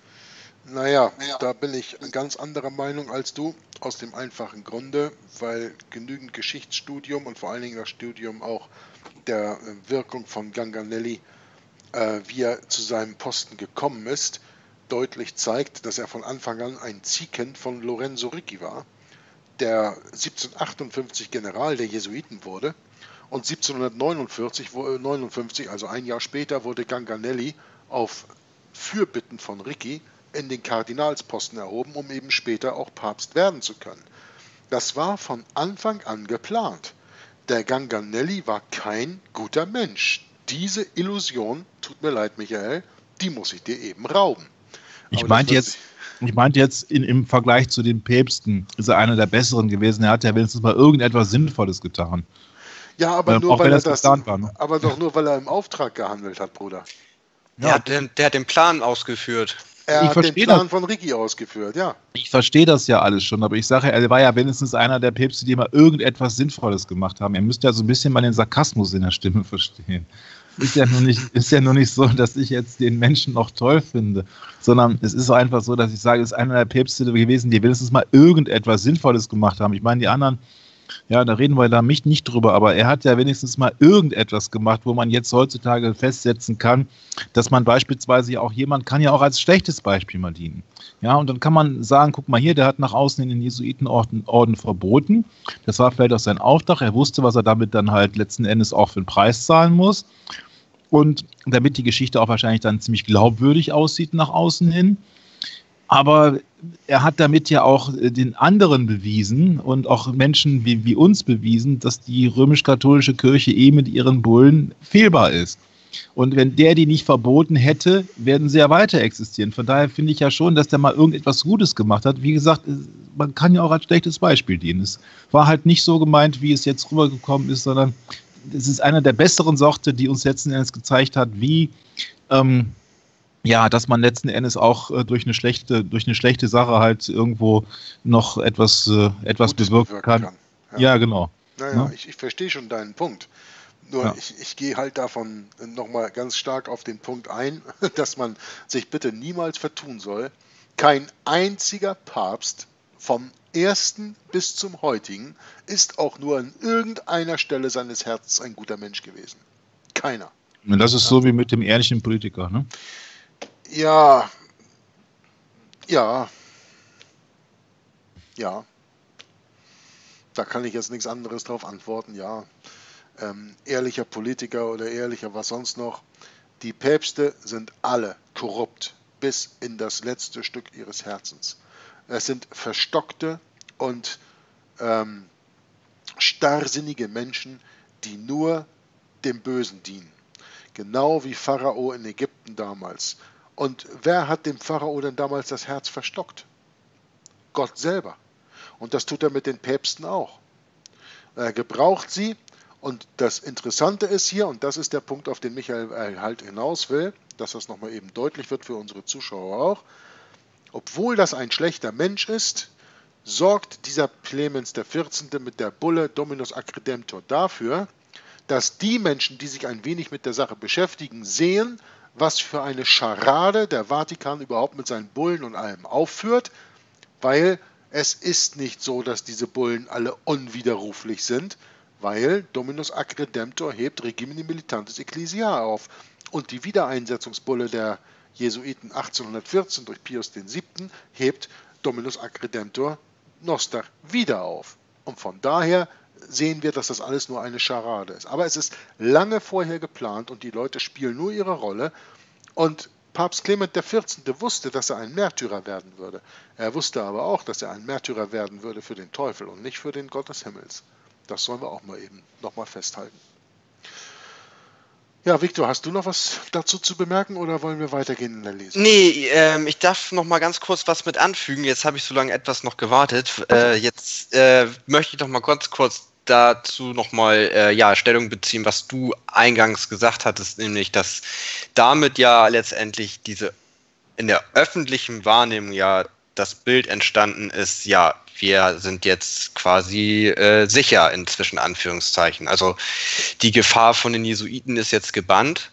Naja, da bin ich ganz anderer Meinung als du, aus dem einfachen Grunde, weil genügend Geschichtsstudium und vor allen Dingen das Studium auch der Wirkung von Ganganelli, äh, wie er zu seinem Posten gekommen ist, deutlich zeigt, dass er von Anfang an ein Ziehkind von Lorenzo Ricci war, der siebzehnhundertachtundfünfzig General der Jesuiten wurde und siebzehnhundertneunundvierzig, neunundfünfzig, also ein Jahr später, wurde Ganganelli auf Fürbitten von Ricci in den Kardinalsposten erhoben, um eben später auch Papst werden zu können. Das war von Anfang an geplant. Der Ganganelli war kein guter Mensch. Diese Illusion, tut mir leid, Michael, die muss ich dir eben rauben. Ich meinte jetzt, ich meinte jetzt in, im Vergleich zu den Päpsten ist er einer der Besseren gewesen. Er hat ja wenigstens mal irgendetwas Sinnvolles getan. Ja, aber, ähm, nur, weil er das, war, ne? aber doch nur, weil er im Auftrag gehandelt hat, Bruder. Ja, der, hat den, der hat den Plan ausgeführt. Er ich hat den Plan das. von Ricci ausgeführt, ja. Ich verstehe das ja alles schon, aber ich sage, er war ja wenigstens einer der Päpste, die mal irgendetwas Sinnvolles gemacht haben. Er müsste ja so ein bisschen mal den Sarkasmus in der Stimme verstehen. Ist ja nur nicht, ist ja nur nicht so, dass ich jetzt den Menschen noch toll finde, sondern es ist einfach so, dass ich sage, es ist einer der Päpste gewesen, die wenigstens mal irgendetwas Sinnvolles gemacht haben. Ich meine, die anderen, ja, da reden wir da mich nicht drüber, aber er hat ja wenigstens mal irgendetwas gemacht, wo man jetzt heutzutage festsetzen kann, dass man beispielsweise ja auch jemand kann ja auch als schlechtes Beispiel mal dienen. Ja, und dann kann man sagen, guck mal hier, der hat nach außen in den Jesuitenorden Orden verboten. Das war vielleicht auch sein Auftrag. Er wusste, was er damit dann halt letzten Endes auch für den Preis zahlen muss. Und damit die Geschichte auch wahrscheinlich dann ziemlich glaubwürdig aussieht nach außen hin. Aber er hat damit ja auch den anderen bewiesen und auch Menschen wie, wie uns bewiesen, dass die römisch-katholische Kirche eh mit ihren Bullen fehlbar ist. Und wenn der die nicht verboten hätte, werden sie ja weiter existieren. Von daher finde ich ja schon, dass der mal irgendetwas Gutes gemacht hat. Wie gesagt, man kann ja auch als schlechtes Beispiel dienen. Es war halt nicht so gemeint, wie es jetzt rübergekommen ist, sondern es ist einer der besseren Sorte, die uns letzten Endes gezeigt hat, wie ähm, ja, dass man letzten Endes auch äh, durch eine schlechte, durch eine schlechte Sache halt irgendwo noch etwas, äh, etwas bewirken kann. kann. Ja. ja, genau. Naja, ja? ich, ich verstehe schon deinen Punkt. Nur ja. ich, ich gehe halt davon nochmal ganz stark auf den Punkt ein, dass man sich bitte niemals vertun soll. Kein einziger Papst vom ersten bis zum heutigen ist auch nur an irgendeiner Stelle seines Herzens ein guter Mensch gewesen. Keiner. Und das ist so wie mit dem ehrlichen Politiker, ne? Ja, ja, ja. Da kann ich jetzt nichts anderes drauf antworten, ja. Ähm, ehrlicher Politiker oder ehrlicher was sonst noch. Die Päpste sind alle korrupt bis in das letzte Stück ihres Herzens. Es sind verstockte und ähm, starrsinnige Menschen, die nur dem Bösen dienen. Genau wie Pharao in Ägypten damals. Und wer hat dem Pharao denn damals das Herz verstockt? Gott selber. Und das tut er mit den Päpsten auch. Er gebraucht sie, Und das Interessante ist hier, und das ist der Punkt, auf den Michael halt hinaus will, dass das nochmal eben deutlich wird für unsere Zuschauer auch, obwohl das ein schlechter Mensch ist, sorgt dieser Clemens der vierzehnte mit der Bulle Dominus ac Redemptor dafür, dass die Menschen, die sich ein wenig mit der Sache beschäftigen, sehen, was für eine Scharade der Vatikan überhaupt mit seinen Bullen und allem aufführt, weil es ist nicht so, dass diese Bullen alle unwiderruflich sind, weil Dominus ac Redemptor hebt Regimini Militantes Ecclesiae auf und die Wiedereinsetzungsbulle der Jesuiten achtzehnhundertvierzehn durch Pius der siebte hebt Dominus ac Redemptor Noster wieder auf. Und von daher sehen wir, dass das alles nur eine Scharade ist. Aber es ist lange vorher geplant und die Leute spielen nur ihre Rolle. Und Papst Clement der vierzehnte wusste, dass er ein Märtyrer werden würde. Er wusste aber auch, dass er ein Märtyrer werden würde für den Teufel und nicht für den Gott des Himmels. Das sollen wir auch mal eben nochmal festhalten. Ja, Viktor, hast du noch was dazu zu bemerken oder wollen wir weitergehen in der Lesung? Nee, ähm, ich darf noch mal ganz kurz was mit anfügen. Jetzt habe ich so lange etwas noch gewartet. Äh, jetzt äh, möchte ich noch mal ganz kurz dazu noch mal äh, ja, Stellung beziehen, was du eingangs gesagt hattest, nämlich, dass damit ja letztendlich diese in der öffentlichen Wahrnehmung ja das Bild entstanden ist, ja, wir sind jetzt quasi äh, sicher inzwischen, Anführungszeichen. Also die Gefahr von den Jesuiten ist jetzt gebannt.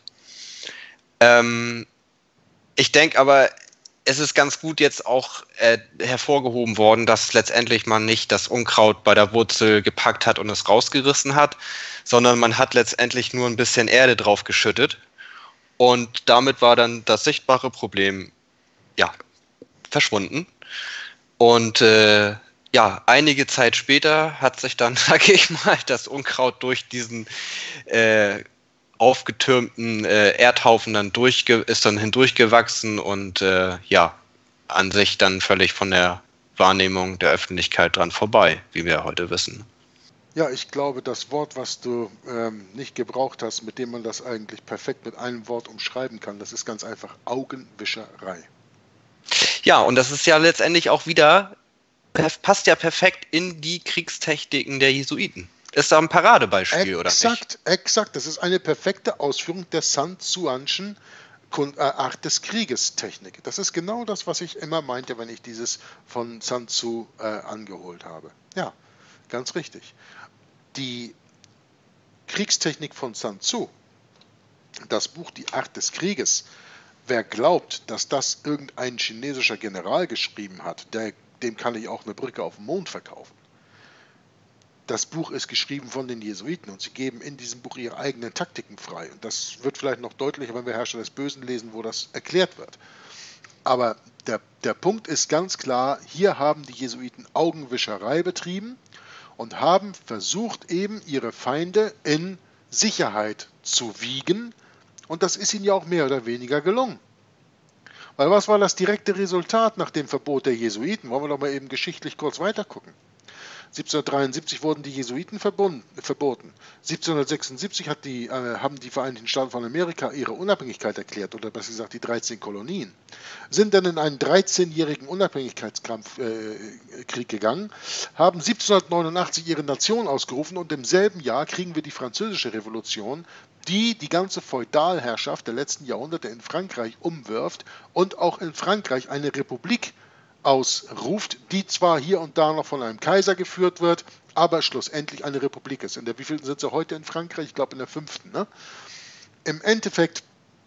Ähm, ich denke aber, es ist ganz gut jetzt auch äh, hervorgehoben worden, dass letztendlich man nicht das Unkraut bei der Wurzel gepackt hat und es rausgerissen hat, sondern man hat letztendlich nur ein bisschen Erde drauf geschüttet. Und damit war dann das sichtbare Problem, ja, verschwunden. Und äh, ja, einige Zeit später hat sich dann, sage ich mal, das Unkraut durch diesen äh, aufgetürmten äh, Erdhaufen dann durchge ist dann hindurchgewachsen und äh, ja, an sich dann völlig von der Wahrnehmung der Öffentlichkeit dran vorbei, wie wir heute wissen. Ja, ich glaube, das Wort, was du ähm, nicht gebraucht hast, mit dem man das eigentlich perfekt mit einem Wort umschreiben kann, das ist ganz einfach Augenwischerei. Ja, und das ist ja letztendlich auch wieder, passt ja perfekt in die Kriegstechniken der Jesuiten. Ist da ein Paradebeispiel, oder nicht? Exakt, exakt. Das ist eine perfekte Ausführung der Sun Tzuanschen Art des Krieges-Technik. Das ist genau das, was ich immer meinte, wenn ich dieses von Sun Tzu äh, angeholt habe. Ja, ganz richtig. Die Kriegstechnik von Sun Tzu, das Buch Die Art des Krieges, wer glaubt, dass das irgendein chinesischer General geschrieben hat, der, dem kann ich auch eine Brücke auf den Mond verkaufen. Das Buch ist geschrieben von den Jesuiten und sie geben in diesem Buch ihre eigenen Taktiken frei. Und das wird vielleicht noch deutlicher, wenn wir Herrscher des Bösen lesen, wo das erklärt wird. Aber der, der Punkt ist ganz klar, hier haben die Jesuiten Augenwischerei betrieben und haben versucht, eben ihre Feinde in Sicherheit zu wiegen. Und das ist ihnen ja auch mehr oder weniger gelungen. Weil was war das direkte Resultat nach dem Verbot der Jesuiten? Wollen wir doch mal eben geschichtlich kurz weitergucken. siebzehnhundertdreiundsiebzig wurden die Jesuiten verboten. siebzehnhundertsechsundsiebzig hat die, äh, haben die Vereinigten Staaten von Amerika ihre Unabhängigkeit erklärt, oder besser gesagt die dreizehn Kolonien. Sind dann in einen dreizehnjährigen Unabhängigkeitskrieg äh, gegangen, haben siebzehnhundertneunundachtzig ihre Nation ausgerufen und im selben Jahr kriegen wir die Französische Revolution, die die ganze Feudalherrschaft der letzten Jahrhunderte in Frankreich umwirft und auch in Frankreich eine Republik ausruft, die zwar hier und da noch von einem Kaiser geführt wird, aber schlussendlich eine Republik ist. In der wievielten sind sie heute in Frankreich? Ich glaube in der fünften. Ne? Im Endeffekt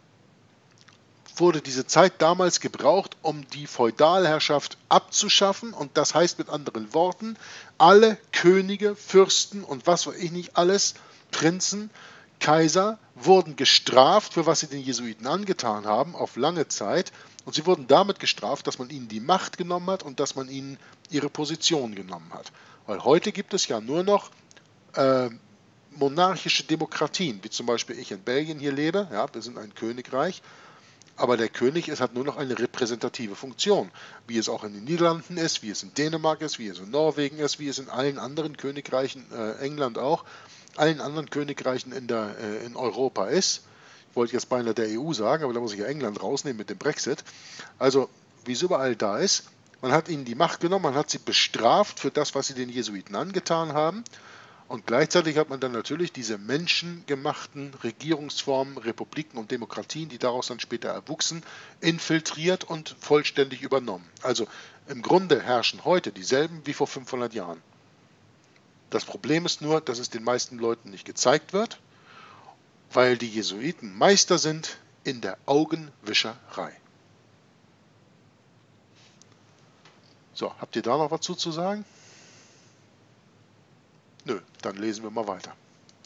wurde diese Zeit damals gebraucht, um die Feudalherrschaft abzuschaffen, und das heißt mit anderen Worten, alle Könige, Fürsten und was weiß ich nicht alles, Prinzen, Kaiser wurden gestraft, für was sie den Jesuiten angetan haben, auf lange Zeit. Und sie wurden damit gestraft, dass man ihnen die Macht genommen hat und dass man ihnen ihre Position genommen hat. Weil heute gibt es ja nur noch äh, monarchische Demokratien, wie zum Beispiel ich in Belgien hier lebe. Ja, wir sind ein Königreich. Aber der König ist, hat nur noch eine repräsentative Funktion, wie es auch in den Niederlanden ist, wie es in Dänemark ist, wie es in Norwegen ist, wie es in allen anderen Königreichen, äh, England auch, allen anderen Königreichen in, der, äh, in Europa ist. Ich wollte jetzt beinahe der E U sagen, aber da muss ich ja England rausnehmen mit dem Brexit. Also, wie es überall da ist, man hat ihnen die Macht genommen, man hat sie bestraft für das, was sie den Jesuiten angetan haben. Und gleichzeitig hat man dann natürlich diese menschengemachten Regierungsformen, Republiken und Demokratien, die daraus dann später erwuchsen, infiltriert und vollständig übernommen. Also im Grunde herrschen heute dieselben wie vor fünfhundert Jahren. Das Problem ist nur, dass es den meisten Leuten nicht gezeigt wird, weil die Jesuiten Meister sind in der Augenwischerei. So, habt ihr da noch was zu sagen? Nö, dann lesen wir mal weiter.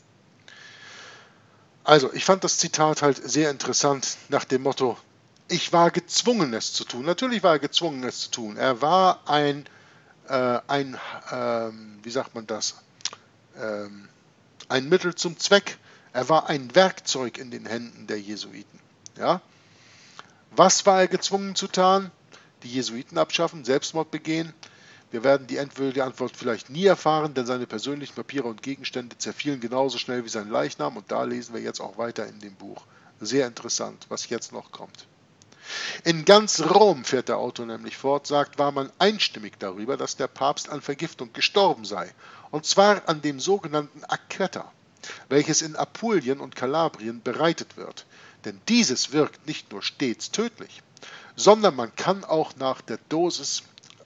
Also, ich fand das Zitat halt sehr interessant nach dem Motto, ich war gezwungen, es zu tun. Natürlich war er gezwungen, es zu tun. Er war ein, äh, ein ähm, wie sagt man das, ähm, ein Mittel zum Zweck. Er war ein Werkzeug in den Händen der Jesuiten. Ja? Was war er gezwungen zu tun? Die Jesuiten abschaffen, Selbstmord begehen. Wir werden die endgültige Antwort vielleicht nie erfahren, denn seine persönlichen Papiere und Gegenstände zerfielen genauso schnell wie sein Leichnam und da lesen wir jetzt auch weiter in dem Buch. Sehr interessant, was jetzt noch kommt. In ganz Rom, fährt der Autor nämlich fort, sagt, war man einstimmig darüber, dass der Papst an Vergiftung gestorben sei, und zwar an dem sogenannten Aquetta, welches in Apulien und Kalabrien bereitet wird, denn dieses wirkt nicht nur stets tödlich, sondern man kann auch nach der Dosis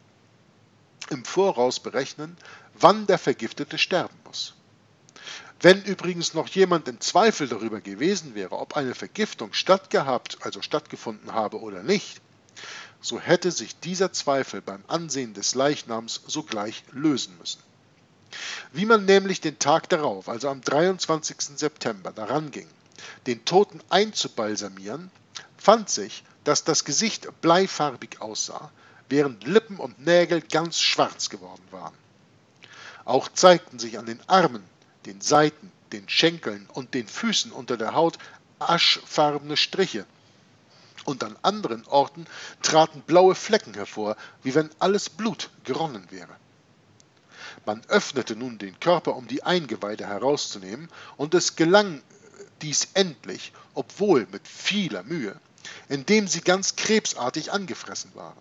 im Voraus berechnen, wann der Vergiftete sterben muss. Wenn übrigens noch jemand in Zweifel darüber gewesen wäre, ob eine Vergiftung stattgehabt, also stattgefunden habe oder nicht, so hätte sich dieser Zweifel beim Ansehen des Leichnams sogleich lösen müssen. Wie man nämlich den Tag darauf, also am dreiundzwanzigsten September, daran ging, den Toten einzubalsamieren, fand sich, dass das Gesicht bleifarbig aussah, während Lippen und Nägel ganz schwarz geworden waren. Auch zeigten sich an den Armen, den Seiten, den Schenkeln und den Füßen unter der Haut aschfarbene Striche, und an anderen Orten traten blaue Flecken hervor, wie wenn alles Blut geronnen wäre. Man öffnete nun den Körper, um die Eingeweide herauszunehmen, und es gelang dies endlich, obwohl mit vieler Mühe, indem sie ganz krebsartig angefressen waren.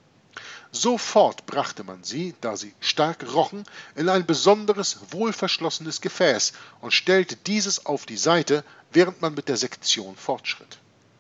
Sofort brachte man sie, da sie stark rochen, in ein besonderes, wohlverschlossenes Gefäß und stellte dieses auf die Seite, während man mit der Sektion fortschritt.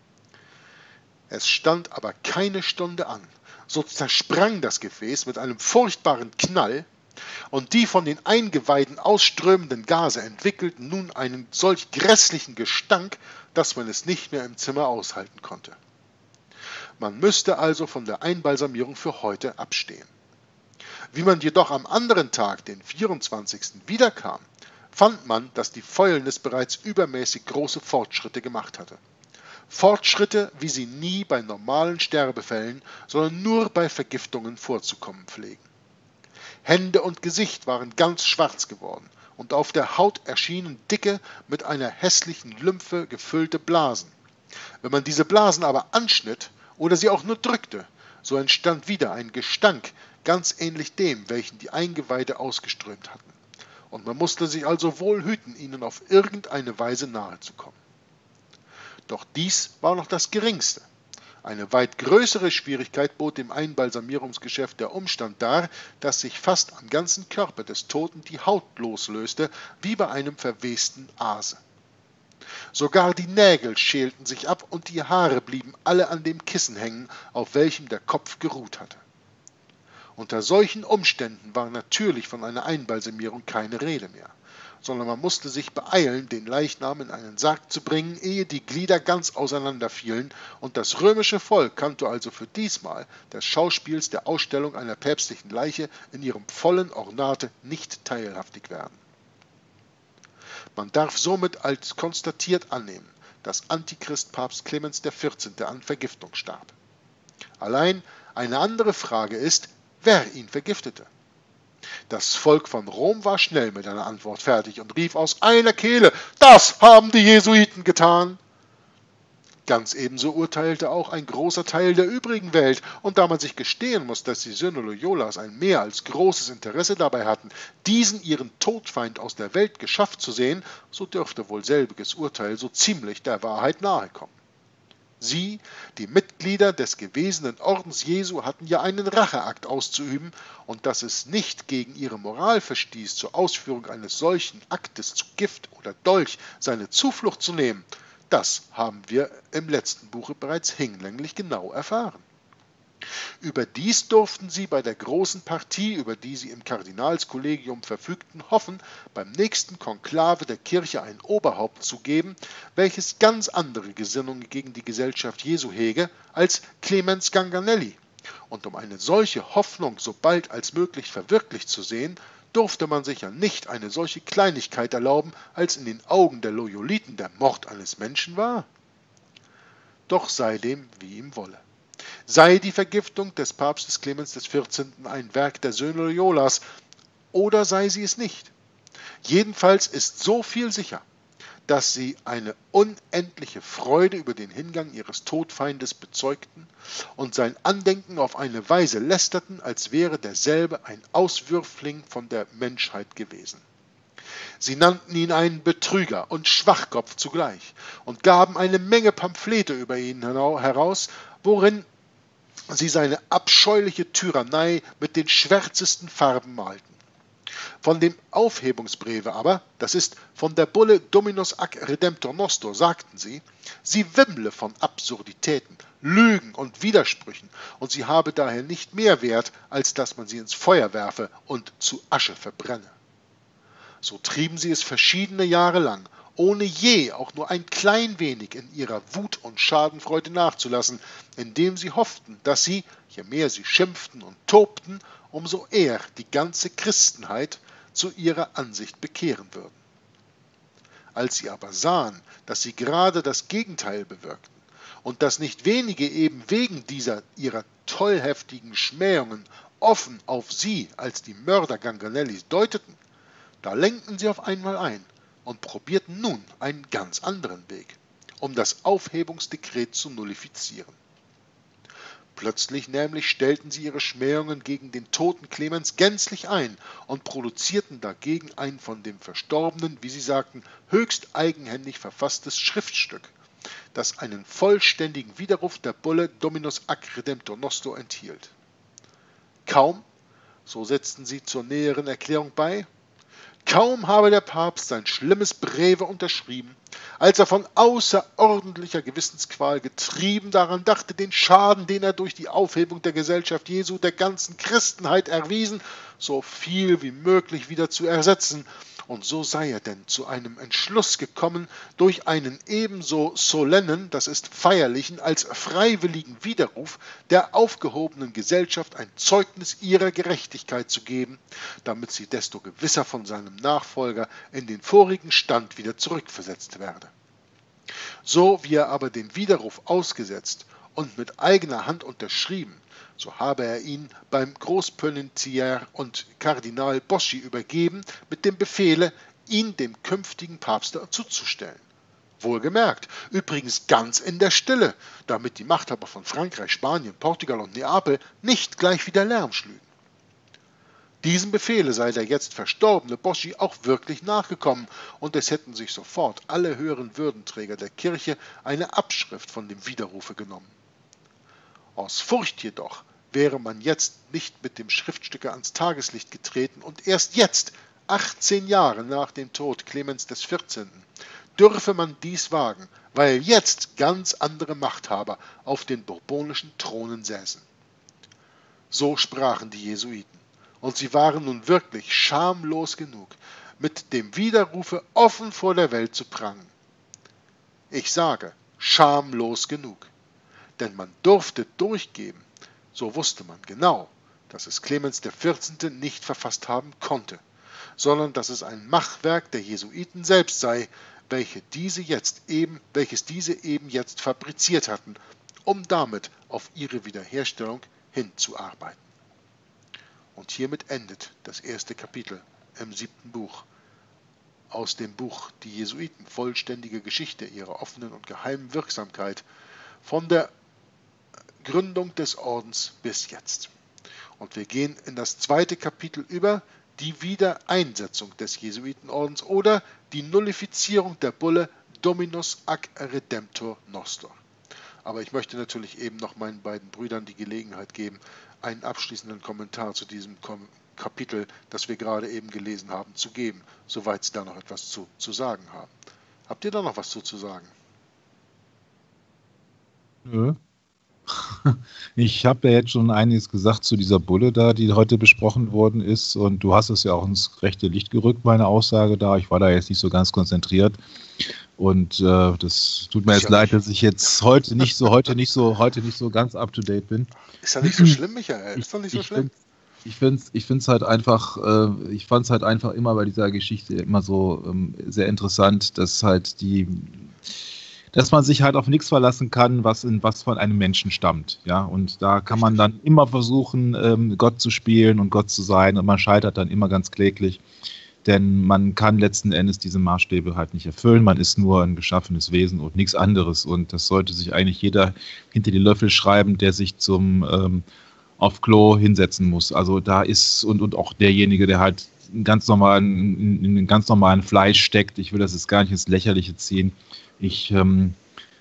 Es stand aber keine Stunde an, so zersprang das Gefäß mit einem furchtbaren Knall, und die von den Eingeweiden ausströmenden Gase entwickelten nun einen solch grässlichen Gestank, dass man es nicht mehr im Zimmer aushalten konnte. Man müsste also von der Einbalsamierung für heute abstehen. Wie man jedoch am anderen Tag, den vierundzwanzigsten wiederkam, fand man, dass die Fäulnis bereits übermäßig große Fortschritte gemacht hatte. Fortschritte, wie sie nie bei normalen Sterbefällen, sondern nur bei Vergiftungen vorzukommen pflegen. Hände und Gesicht waren ganz schwarz geworden, und auf der Haut erschienen dicke, mit einer hässlichen Lymphe gefüllte Blasen. Wenn man diese Blasen aber anschnitt oder sie auch nur drückte, so entstand wieder ein Gestank, ganz ähnlich dem, welchen die Eingeweide ausgeströmt hatten. Und man musste sich also wohl hüten, ihnen auf irgendeine Weise nahe zu kommen. Doch dies war noch das Geringste. Eine weit größere Schwierigkeit bot dem Einbalsamierungsgeschäft der Umstand dar, dass sich fast am ganzen Körper des Toten die Haut loslöste, wie bei einem verwesten Aase. Sogar die Nägel schälten sich ab und die Haare blieben alle an dem Kissen hängen, auf welchem der Kopf geruht hatte. Unter solchen Umständen war natürlich von einer Einbalsamierung keine Rede mehr, sondern man musste sich beeilen, den Leichnam in einen Sarg zu bringen, ehe die Glieder ganz auseinanderfielen, und das römische Volk konnte also für diesmal des Schauspiels der Ausstellung einer päpstlichen Leiche in ihrem vollen Ornate nicht teilhaftig werden. Man darf somit als konstatiert annehmen, dass Antichrist Papst Clemens der vierzehnte an Vergiftung starb. Allein eine andere Frage ist, wer ihn vergiftete. Das Volk von Rom war schnell mit einer Antwort fertig und rief aus einer Kehle, das haben die Jesuiten getan. Ganz ebenso urteilte auch ein großer Teil der übrigen Welt, und da man sich gestehen muss, dass die Söhne Loyolas ein mehr als großes Interesse dabei hatten, diesen ihren Todfeind aus der Welt geschafft zu sehen, so dürfte wohl selbiges Urteil so ziemlich der Wahrheit nahe kommen. Sie, die Mitglieder des gewesenen Ordens Jesu, hatten ja einen Racheakt auszuüben, und dass es nicht gegen ihre Moral verstieß, zur Ausführung eines solchen Aktes zu Gift oder Dolch seine Zuflucht zu nehmen, das haben wir im letzten Buche bereits hinlänglich genau erfahren. Überdies durften sie bei der großen Partie, über die sie im Kardinalskollegium verfügten, hoffen, beim nächsten Konklave der Kirche ein Oberhaupt zu geben, welches ganz andere Gesinnungen gegen die Gesellschaft Jesu hege als Clemens Ganganelli. Und um eine solche Hoffnung so bald als möglich verwirklicht zu sehen, durfte man sich ja nicht eine solche Kleinigkeit erlauben, als in den Augen der Loyoliten der Mord eines Menschen war. Doch sei dem, wie ihm wolle. Sei die Vergiftung des Papstes Clemens des vierzehnten ein Werk der Söhne Loyolas, oder sei sie es nicht. Jedenfalls ist so viel sicher, dass sie eine unendliche Freude über den Hingang ihres Todfeindes bezeugten und sein Andenken auf eine Weise lästerten, als wäre derselbe ein Auswürfling von der Menschheit gewesen. Sie nannten ihn einen Betrüger und Schwachkopf zugleich und gaben eine Menge Pamphlete über ihn heraus, worin sie seine abscheuliche Tyrannei mit den schwärzesten Farben malten. Von dem Aufhebungsbreve aber, das ist von der Bulle Dominus ac Redemptor Nostor, sagten sie, sie wimmle von Absurditäten, Lügen und Widersprüchen, und sie habe daher nicht mehr Wert, als dass man sie ins Feuer werfe und zu Asche verbrenne. So trieben sie es verschiedene Jahre lang, ohne je auch nur ein klein wenig in ihrer Wut und Schadenfreude nachzulassen, indem sie hofften, dass sie, je mehr sie schimpften und tobten, umso eher die ganze Christenheit zu ihrer Ansicht bekehren würden. Als sie aber sahen, dass sie gerade das Gegenteil bewirkten und dass nicht wenige eben wegen dieser ihrer tollheftigen Schmähungen offen auf sie als die Mörder Ganganellis deuteten, da lenkten sie auf einmal ein und probierten nun einen ganz anderen Weg, um das Aufhebungsdekret zu nullifizieren. Plötzlich nämlich stellten sie ihre Schmähungen gegen den toten Clemens gänzlich ein und produzierten dagegen ein von dem Verstorbenen, wie sie sagten, höchst eigenhändig verfasstes Schriftstück, das einen vollständigen Widerruf der Bulle Dominus ac Redemptor Nostor enthielt. Kaum, so setzten sie zur näheren Erklärung bei, kaum habe der Papst sein schlimmes Breve unterschrieben, als er von außerordentlicher Gewissensqual getrieben daran dachte, den Schaden, den er durch die Aufhebung der Gesellschaft Jesu der ganzen Christenheit erwiesen, so viel wie möglich wieder zu ersetzen. Und so sei er denn zu einem Entschluss gekommen, durch einen ebenso solennen, das ist feierlichen, als freiwilligen Widerruf der aufgehobenen Gesellschaft ein Zeugnis ihrer Gerechtigkeit zu geben, damit sie desto gewisser von seinem Nachfolger in den vorigen Stand wieder zurückversetzt werde. So wie er aber den Widerruf ausgesetzt und mit eigener Hand unterschrieben, so habe er ihn beim Großpontifiar und Kardinal Boschi übergeben, mit dem Befehle, ihn dem künftigen Papst zuzustellen. Wohlgemerkt, übrigens ganz in der Stille, damit die Machthaber von Frankreich, Spanien, Portugal und Neapel nicht gleich wieder Lärm schlügen. Diesem Befehle sei der jetzt verstorbene Boschi auch wirklich nachgekommen, und es hätten sich sofort alle höheren Würdenträger der Kirche eine Abschrift von dem Widerrufe genommen. Aus Furcht jedoch wäre man jetzt nicht mit dem Schriftstücke ans Tageslicht getreten, und erst jetzt, achtzehn Jahre nach dem Tod Clemens des vierzehnten, dürfe man dies wagen, weil jetzt ganz andere Machthaber auf den bourbonischen Thronen säßen. So sprachen die Jesuiten, und sie waren nun wirklich schamlos genug, mit dem Widerrufe offen vor der Welt zu prangen. Ich sage, schamlos genug, denn man durfte durchgeben, so wusste man genau, dass es Clemens der vierzehnte nicht verfasst haben konnte, sondern dass es ein Machwerk der Jesuiten selbst sei, welche diese jetzt eben, welches diese eben jetzt fabriziert hatten, um damit auf ihre Wiederherstellung hinzuarbeiten. Und hiermit endet das erste Kapitel im siebten Buch aus dem Buch Die Jesuiten, vollständige Geschichte ihrer offenen und geheimen Wirksamkeit von der Gründung des Ordens bis jetzt. Und wir gehen in das zweite Kapitel über, die Wiedereinsetzung des Jesuitenordens oder die Nullifizierung der Bulle Dominus ac Redemptor Nostor. Aber ich möchte natürlich eben noch meinen beiden Brüdern die Gelegenheit geben, einen abschließenden Kommentar zu diesem Kom Kapitel, das wir gerade eben gelesen haben, zu geben, soweit sie da noch etwas zu, zu sagen haben. Habt ihr da noch was zu, zu sagen? Nö. Ich habe ja jetzt schon einiges gesagt zu dieser Bulle da, die heute besprochen worden ist. Und du hast es ja auch ins rechte Licht gerückt, meine Aussage da. Ich war da jetzt nicht so ganz konzentriert. Und äh, das tut mir jetzt leid, dass ich jetzt heute nicht so, heute nicht so, heute nicht so ganz up to date bin. Ist ja nicht so schlimm, Michael. Ist doch nicht so ich schlimm. Ich finde es ich find's halt einfach, äh, ich fand es halt einfach immer bei dieser Geschichte immer so ähm, sehr interessant, dass halt die, dass man sich halt auf nichts verlassen kann, was in was von einem Menschen stammt, ja, und da kann man dann immer versuchen, ähm, Gott zu spielen und Gott zu sein, und man scheitert dann immer ganz kläglich, denn man kann letzten Endes diese Maßstäbe halt nicht erfüllen, man ist nur ein geschaffenes Wesen und nichts anderes, und das sollte sich eigentlich jeder hinter die Löffel schreiben, der sich zum ähm, auf Klo hinsetzen muss. Also da ist, und, und auch derjenige, der halt einen ganz normalen, in, in einen ganz normalen Fleisch steckt. Ich will das jetzt gar nicht ins Lächerliche ziehen. Ich ähm,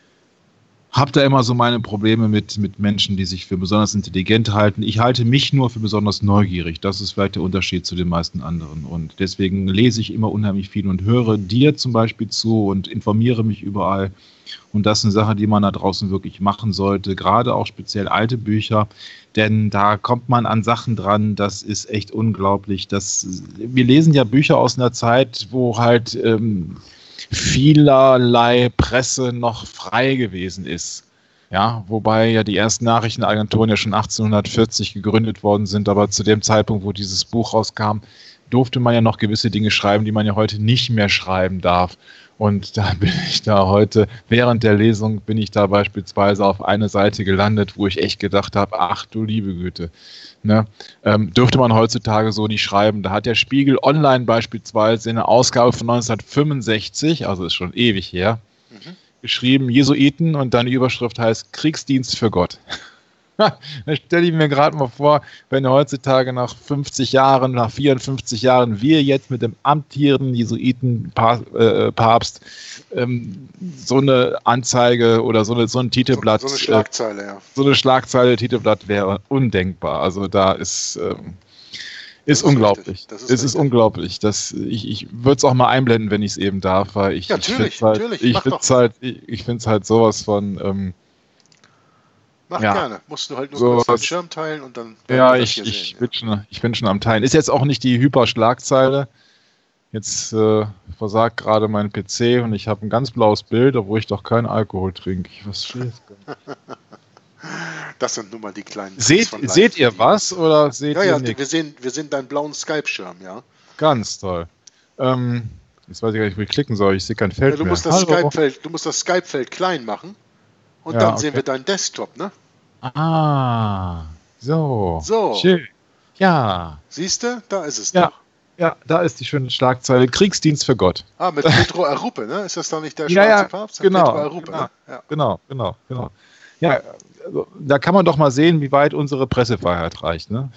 habe da immer so meine Probleme mit, mit Menschen, die sich für besonders intelligent halten. Ich halte mich nur für besonders neugierig. Das ist vielleicht der Unterschied zu den meisten anderen. Und deswegen lese ich immer unheimlich viel und höre dir zum Beispiel zu und informiere mich überall. Und das ist eine Sache, die man da draußen wirklich machen sollte, gerade auch speziell alte Bücher, denn da kommt man an Sachen dran, das ist echt unglaublich. Das, wir lesen ja Bücher aus einer Zeit, wo halt ähm, vielerlei Presse noch frei gewesen ist. Ja, wobei ja die ersten Nachrichtenagenturen ja schon achtzehnhundertvierzig gegründet worden sind, aber zu dem Zeitpunkt, wo dieses Buch rauskam, durfte man ja noch gewisse Dinge schreiben, die man ja heute nicht mehr schreiben darf. Und da bin ich da heute, während der Lesung bin ich da beispielsweise auf eine Seite gelandet, wo ich echt gedacht habe, ach du liebe Güte, ne? Ähm, dürfte man heutzutage so nicht schreiben. Da hat der Spiegel Online beispielsweise in der Ausgabe von neunzehnhundertfünfundsechzig, also ist schon ewig her, mhm. geschrieben, Jesuiten, und dann die Überschrift heißt Kriegsdienst für Gott. Da stelle ich mir gerade mal vor, wenn heutzutage nach fünfzig Jahren, nach vierundfünfzig Jahren, wir jetzt mit dem amtierenden Jesuitenpapst ähm, so eine Anzeige oder so, eine, so ein Titelblatt. So, so eine Schlagzeile, äh, ja. So eine Schlagzeile, Titelblatt wäre undenkbar. Also da ist, ähm, ist, ist unglaublich. Das ist es ist unglaublich. Das, ich ich würde es auch mal einblenden, wenn ich es eben darf, weil ich, ja, ich finde es halt, ich find's halt, ich, ich find's halt sowas von. Ähm, Mach ja. gerne. Musst du halt nur so kurz den Schirm teilen und dann... Ja, ich, ich, sehen, bin ja. Schon, ich bin schon am Teilen. Ist jetzt auch nicht die Hyper-Schlagzeile. Jetzt äh, versagt gerade mein P C und ich habe ein ganz blaues Bild, obwohl ich doch keinen Alkohol trinke. Ich verstehe es gar nicht. Das sind nun mal die kleinen... Seht, seht ihr was oder seht ja, ihr ja, nichts? Wir sehen, wir sehen deinen blauen Skype-Schirm, ja. Ganz toll. Ähm, jetzt weiß ich gar nicht, wo ich klicken soll. Ich sehe kein Feld ja, du mehr. Musst das Skype-Feld, du musst das Skype-Feld klein machen. Und ja, dann okay. Sehen wir deinen Desktop, ne? Ah, so. So. Schön. Ja. Siehst du? Da ist es ja. doch. Ja, da ist die schöne Schlagzeile. Kriegsdienst für Gott. Ah, mit Petro Arupe, ne? Ist das doch nicht der ja, schwarze ja, Papst? Genau, Petro Arupe, genau, ne? Ja. genau, genau, genau. Ja, also, da kann man doch mal sehen, wie weit unsere Pressefreiheit reicht, ne?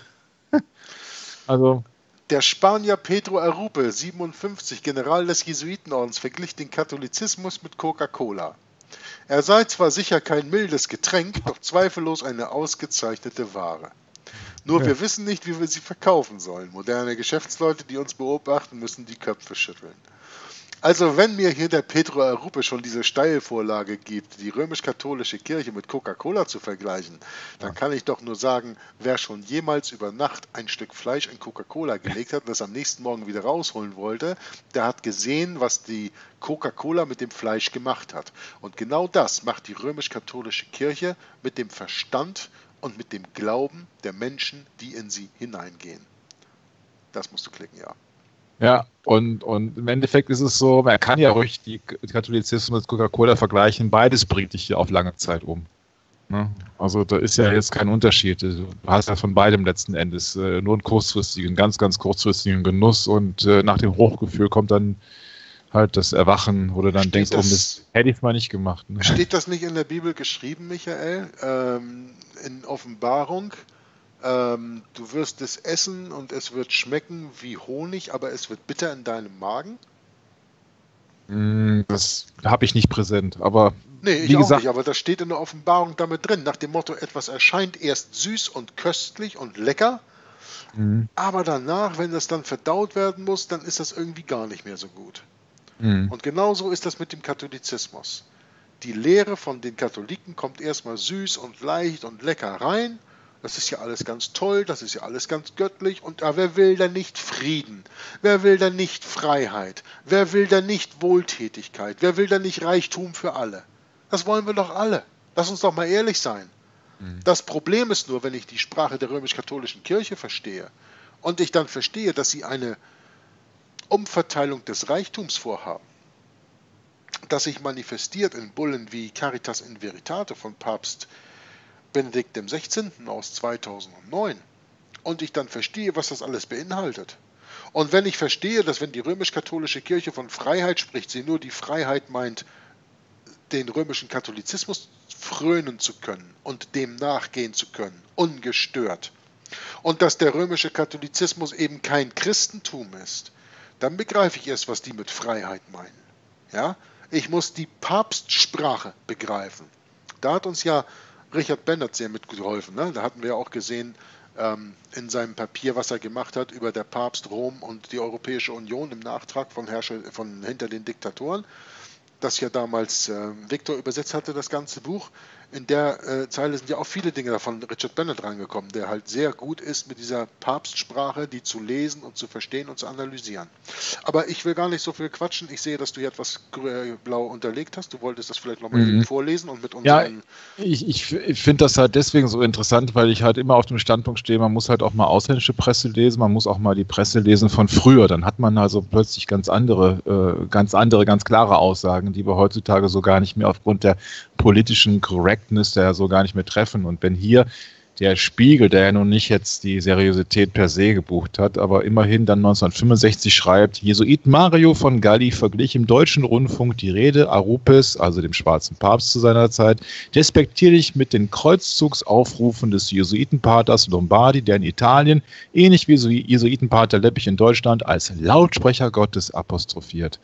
Also... Der Spanier Pedro Arupe, siebenundfünfzig, General des Jesuitenordens, verglich den Katholizismus mit Coca-Cola. Er sei zwar sicher kein mildes Getränk, doch zweifellos eine ausgezeichnete Ware. Nur ja. Wir wissen nicht, wie wir sie verkaufen sollen. Moderne Geschäftsleute, die uns beobachten, müssen die Köpfe schütteln. Also wenn mir hier der Pedro Arupe schon diese Steilvorlage gibt, die römisch-katholische Kirche mit Coca-Cola zu vergleichen, dann kann ich doch nur sagen, wer schon jemals über Nacht ein Stück Fleisch in Coca-Cola gelegt hat und das am nächsten Morgen wieder rausholen wollte, der hat gesehen, was die Coca-Cola mit dem Fleisch gemacht hat. Und genau das macht die römisch-katholische Kirche mit dem Verstand und mit dem Glauben der Menschen, die in sie hineingehen. Das musst du klicken, ja. Ja, und, und im Endeffekt ist es so, man kann ja ruhig die Katholizismus mit Coca-Cola vergleichen, beides bringt dich ja auf lange Zeit um. Ne? Also da ist ja jetzt kein Unterschied. Du hast ja von beidem letzten Endes äh, nur einen kurzfristigen, ganz, ganz kurzfristigen Genuss und äh, nach dem Hochgefühl kommt dann halt das Erwachen, wo du dann steht denkst, das, oh Mist, hätte ich es mal nicht gemacht. Ne? Steht das nicht in der Bibel geschrieben, Michael? Ähm, in Offenbarung? Ähm, du wirst es essen und es wird schmecken wie Honig, aber es wird bitter in deinem Magen? Das habe ich nicht präsent, aber nee, ich wie auch gesagt, nicht, aber das steht in der Offenbarung damit drin, nach dem Motto, etwas erscheint erst süß und köstlich und lecker, mh, aber danach, wenn das dann verdaut werden muss, dann ist das irgendwie gar nicht mehr so gut. mh, Und genauso ist das mit dem Katholizismus. Die Lehre von den Katholiken kommt erstmal süß und leicht und lecker rein. Das ist ja alles ganz toll, das ist ja alles ganz göttlich. Und ah, wer will denn nicht Frieden? Wer will denn nicht Freiheit? Wer will denn nicht Wohltätigkeit? Wer will denn nicht Reichtum für alle? Das wollen wir doch alle. Lass uns doch mal ehrlich sein. mh, Das Problem ist nur, wenn ich die Sprache der römisch-katholischen Kirche verstehe und ich dann verstehe, dass sie eine Umverteilung des Reichtums vorhaben, das sich manifestiert in Bullen wie Caritas in Veritate von Papst Benedikt der Sechzehnte. aus zweitausendneun und ich dann verstehe, was das alles beinhaltet. Und wenn ich verstehe, dass wenn die römisch-katholische Kirche von Freiheit spricht, sie nur die Freiheit meint, den römischen Katholizismus frönen zu können und dem nachgehen zu können, ungestört, und dass der römische Katholizismus eben kein Christentum ist, dann begreife ich erst, was die mit Freiheit meinen. Ja? Ich muss die Papstsprache begreifen. Da hat uns ja Richard Bennert sehr mitgeholfen. Ne? Da hatten wir ja auch gesehen ähm, in seinem Papier, was er gemacht hat über der Papst, Rom und die Europäische Union im Nachtrag von, Herrscher, von Hinter den Diktatoren, das ja damals äh, Viktor übersetzt hatte, das ganze Buch. In der äh, Zeile sind ja auch viele Dinge davon Richard Bennett rangekommen, der halt sehr gut ist mit dieser Papstsprache, die zu lesen und zu verstehen und zu analysieren. Aber ich will gar nicht so viel quatschen. Ich sehe, dass du hier etwas äh, blau unterlegt hast. Du wolltest das vielleicht nochmal mhm. eben vorlesen und mit Ja, unseren... ich, ich, ich finde das halt deswegen so interessant, weil ich halt immer auf dem Standpunkt stehe, man muss halt auch mal ausländische Presse lesen, man muss auch mal die Presse lesen von früher. Dann hat man also plötzlich ganz andere, äh, ganz andere, ganz klare Aussagen, die wir heutzutage so gar nicht mehr aufgrund der politischen Correctness der so gar nicht mehr treffen. Und wenn hier der Spiegel, der ja nun nicht jetzt die Seriosität per se gebucht hat, aber immerhin dann neunzehnhundertfünfundsechzig schreibt, Jesuit Mario von Galli verglich im deutschen Rundfunk die Rede Arupes, also dem schwarzen Papst zu seiner Zeit, despektierlich mit den Kreuzzugsaufrufen des Jesuitenpaters Lombardi, der in Italien, ähnlich wie Jesuitenpater Leppich in Deutschland, als Lautsprecher Gottes apostrophiert.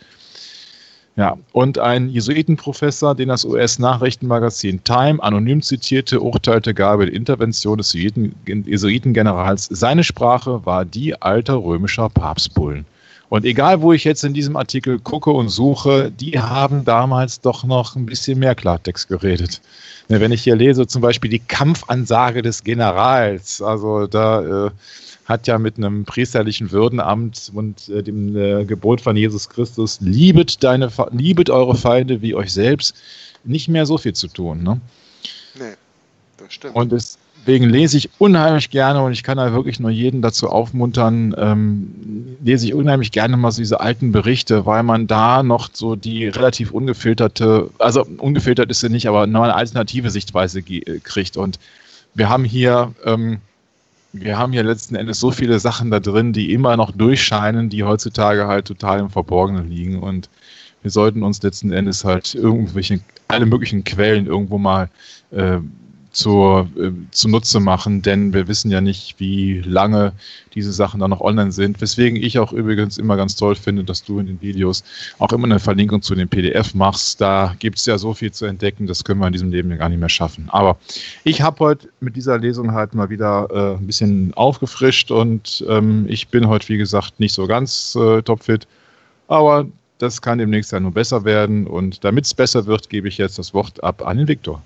Ja, und ein Jesuitenprofessor, den das U S-Nachrichtenmagazin Time anonym zitierte, urteilte gar über die Intervention des Jesuitengenerals, seine Sprache war die alter römischer Papstbullen. Und egal, wo ich jetzt in diesem Artikel gucke und suche, die haben damals doch noch ein bisschen mehr Klartext geredet. Wenn ich hier lese, zum Beispiel die Kampfansage des Generals, also da... Äh, hat ja mit einem priesterlichen Würdenamt und äh, dem äh, Gebot von Jesus Christus, liebet, deine, liebet eure Feinde wie euch selbst, nicht mehr so viel zu tun. Ne? Nee, das stimmt. Und deswegen lese ich unheimlich gerne, und ich kann da wirklich nur jeden dazu aufmuntern, ähm, lese ich unheimlich gerne mal so diese alten Berichte, weil man da noch so die relativ ungefilterte, also ungefiltert ist sie nicht, aber noch eine alternative Sichtweise ge- kriegt. Und wir haben hier... Ähm, Wir haben hier letzten Endes so viele Sachen da drin, die immer noch durchscheinen, die heutzutage halt total im Verborgenen liegen. Und wir sollten uns letzten Endes halt irgendwelche, alle möglichen Quellen irgendwo mal äh, zur, äh, zunutze machen, denn wir wissen ja nicht, wie lange diese Sachen dann noch online sind. Weswegen ich auch übrigens immer ganz toll finde, dass du in den Videos auch immer eine Verlinkung zu dem P D F machst. Da gibt es ja so viel zu entdecken, das können wir in diesem Leben ja gar nicht mehr schaffen. Aber ich habe heute mit dieser Lesung halt mal wieder äh, ein bisschen aufgefrischt und ähm, ich bin heute, wie gesagt, nicht so ganz äh, topfit, aber das kann demnächst ja nur besser werden, und damit es besser wird, gebe ich jetzt das Wort ab an den Viktor.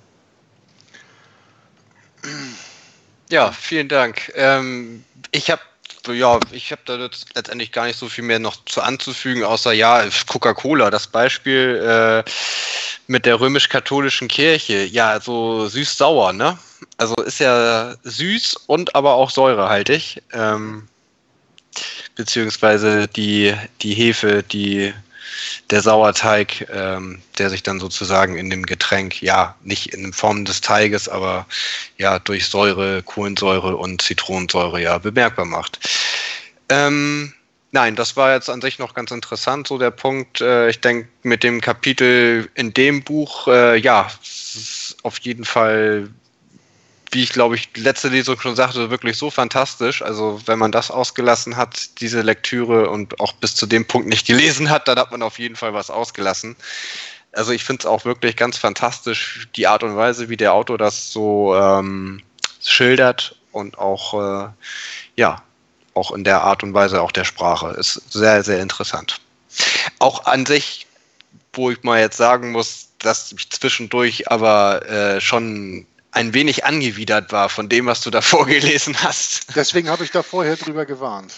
Ja, vielen Dank. Ähm, ich habe ja, ich habe da jetzt letztendlich gar nicht so viel mehr noch zu anzufügen, außer ja, Coca-Cola, das Beispiel äh, mit der römisch-katholischen Kirche. Ja, so süß-sauer, ne? Also ist ja süß und aber auch säurehaltig. Ähm, beziehungsweise die, die Hefe, die der Sauerteig, ähm, der sich dann sozusagen in dem Getränk, ja, nicht in Form des Teiges, aber ja, durch Säure, Kohlensäure und Zitronensäure ja bemerkbar macht. Ähm, nein, das war jetzt an sich noch ganz interessant, so der Punkt. Äh, ich denke, mit dem Kapitel in dem Buch, äh, ja, auf jeden Fall wie ich glaube ich letzte Lesung schon sagte, wirklich so fantastisch. Also wenn man das ausgelassen hat, diese Lektüre und auch bis zu dem Punkt nicht gelesen hat, dann hat man auf jeden Fall was ausgelassen. Also ich finde es auch wirklich ganz fantastisch, die Art und Weise, wie der Autor das so ähm, schildert und auch, äh, ja, auch in der Art und Weise auch der Sprache. Ist sehr, sehr interessant. Auch an sich, wo ich mal jetzt sagen muss, dass ich zwischendurch aber äh, schon ein wenig angewidert war von dem, was du da vorgelesen hast. Deswegen habe ich da vorher drüber gewarnt.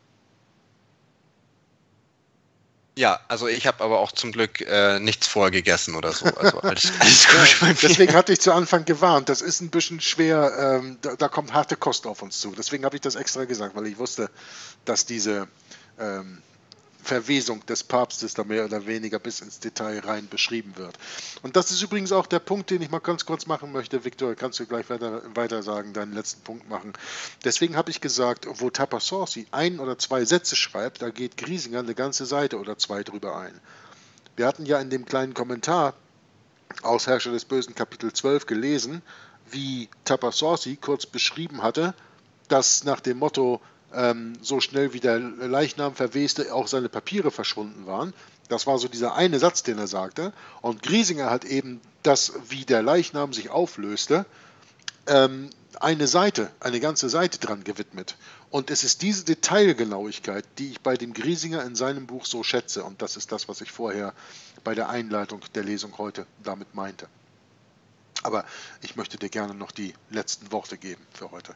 Ja, also ich habe aber auch zum Glück äh, nichts vorher gegessen oder so. Also alles, alles gut bei mir. Deswegen hatte ich zu Anfang gewarnt. Das ist ein bisschen schwer, ähm, da, da kommt harte Kost auf uns zu. Deswegen habe ich das extra gesagt, weil ich wusste, dass diese ähm, Verwesung des Papstes da mehr oder weniger bis ins Detail rein beschrieben wird. Und das ist übrigens auch der Punkt, den ich mal ganz kurz machen möchte. Victor, kannst du gleich weiter, weiter sagen, deinen letzten Punkt machen. Deswegen habe ich gesagt, wo Tapassorsi ein oder zwei Sätze schreibt, da geht Griesinger eine ganze Seite oder zwei drüber ein. Wir hatten ja in dem kleinen Kommentar aus Herrscher des Bösen Kapitel zwölf gelesen, wie Tapassorsi kurz beschrieben hatte, dass nach dem Motto, ähm, so schnell wie der Leichnam verweste, auch seine Papiere verschwunden waren. Das war so dieser eine Satz, den er sagte. Und Griesinger hat eben das, wie der Leichnam sich auflöste, ähm, eine Seite, eine ganze Seite dran gewidmet. Und es ist diese Detailgenauigkeit, die ich bei dem Griesinger in seinem Buch so schätze. Und das ist das, was ich vorher bei der Einleitung der Lesung heute damit meinte. Aber ich möchte dir gerne noch die letzten Worte geben für heute.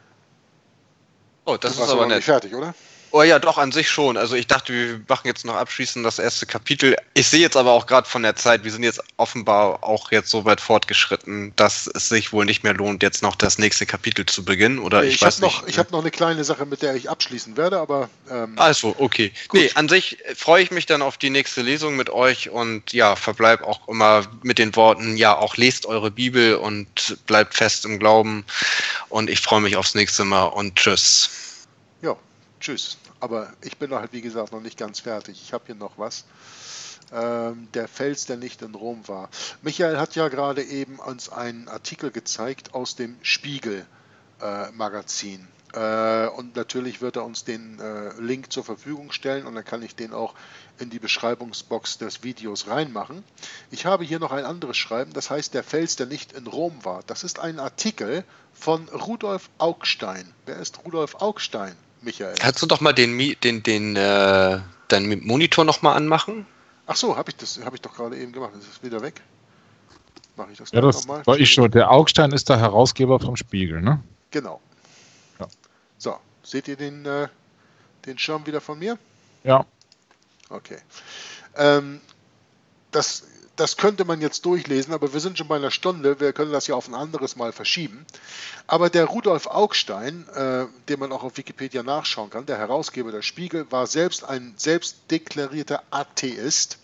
Oh, das Du ist aber noch nett. nicht fertig, oder? Oh ja, doch, an sich schon. Also ich dachte, wir machen jetzt noch abschließend das erste Kapitel. Ich sehe jetzt aber auch gerade von der Zeit, wir sind jetzt offenbar auch jetzt so weit fortgeschritten, dass es sich wohl nicht mehr lohnt, jetzt noch das nächste Kapitel zu beginnen. Oder ich, ich weiß habe noch, nicht. ich habe noch eine kleine Sache, mit der ich abschließen werde, aber... Ähm, Also, okay. Gut. Nee, an sich freue ich mich dann auf die nächste Lesung mit euch und ja, verbleib auch immer mit den Worten, ja, auch lest eure Bibel und bleibt fest im Glauben und ich freue mich aufs nächste Mal und tschüss. ja, tschüss. Aber ich bin halt, wie gesagt, noch nicht ganz fertig. Ich habe hier noch was. Ähm, der Fels, der nicht in Rom war. Michael hat ja gerade eben uns einen Artikel gezeigt aus dem Spiegel-Magazin. Äh, und natürlich wird er uns den äh, Link zur Verfügung stellen und dann kann ich den auch in die Beschreibungsbox des Videos reinmachen. Ich habe hier noch ein anderes Schreiben, das heißt der Fels, der nicht in Rom war. Das ist ein Artikel von Rudolf Augstein. Wer ist Rudolf Augstein, Michael? Kannst du doch mal den, den, den, äh, deinen Monitor nochmal anmachen? Ach so, habe ich das habe ich doch gerade eben gemacht. Ist es wieder weg? Mache ich das Ja, das nochmal? war ich schon. Der Augstein ist der Herausgeber vom Spiegel, ne? Genau. Ja. So, seht ihr den, äh, den Schirm wieder von mir? Ja. Okay. Ähm, das, das könnte man jetzt durchlesen, aber wir sind schon bei einer Stunde. Wir können das ja auf ein anderes Mal verschieben. Aber der Rudolf Augstein, äh, den man auch auf Wikipedia nachschauen kann, der Herausgeber der Spiegel, war selbst ein selbstdeklarierter Atheist.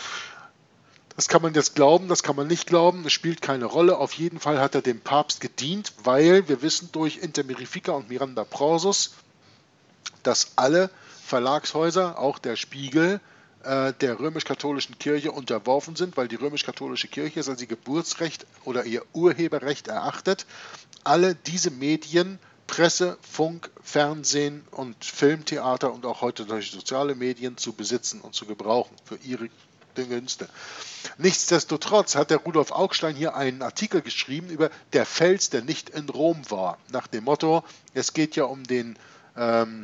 Das kann man jetzt glauben, das kann man nicht glauben, es spielt keine Rolle. Auf jeden Fall hat er dem Papst gedient, weil wir wissen durch Inter Mirifica und Miranda Prorsus, dass alle Verlagshäuser, auch der Spiegel, äh, der römisch-katholischen Kirche unterworfen sind, weil die römisch-katholische Kirche es als ihr Geburtsrecht oder ihr Urheberrecht erachtet, alle diese Medien, Presse, Funk, Fernsehen und Filmtheater und auch heute durch soziale Medien zu besitzen und zu gebrauchen für ihre Günste. Nichtsdestotrotz hat der Rudolf Augstein hier einen Artikel geschrieben über der Fels, der nicht in Rom war. Nach dem Motto, es geht ja um den ähm,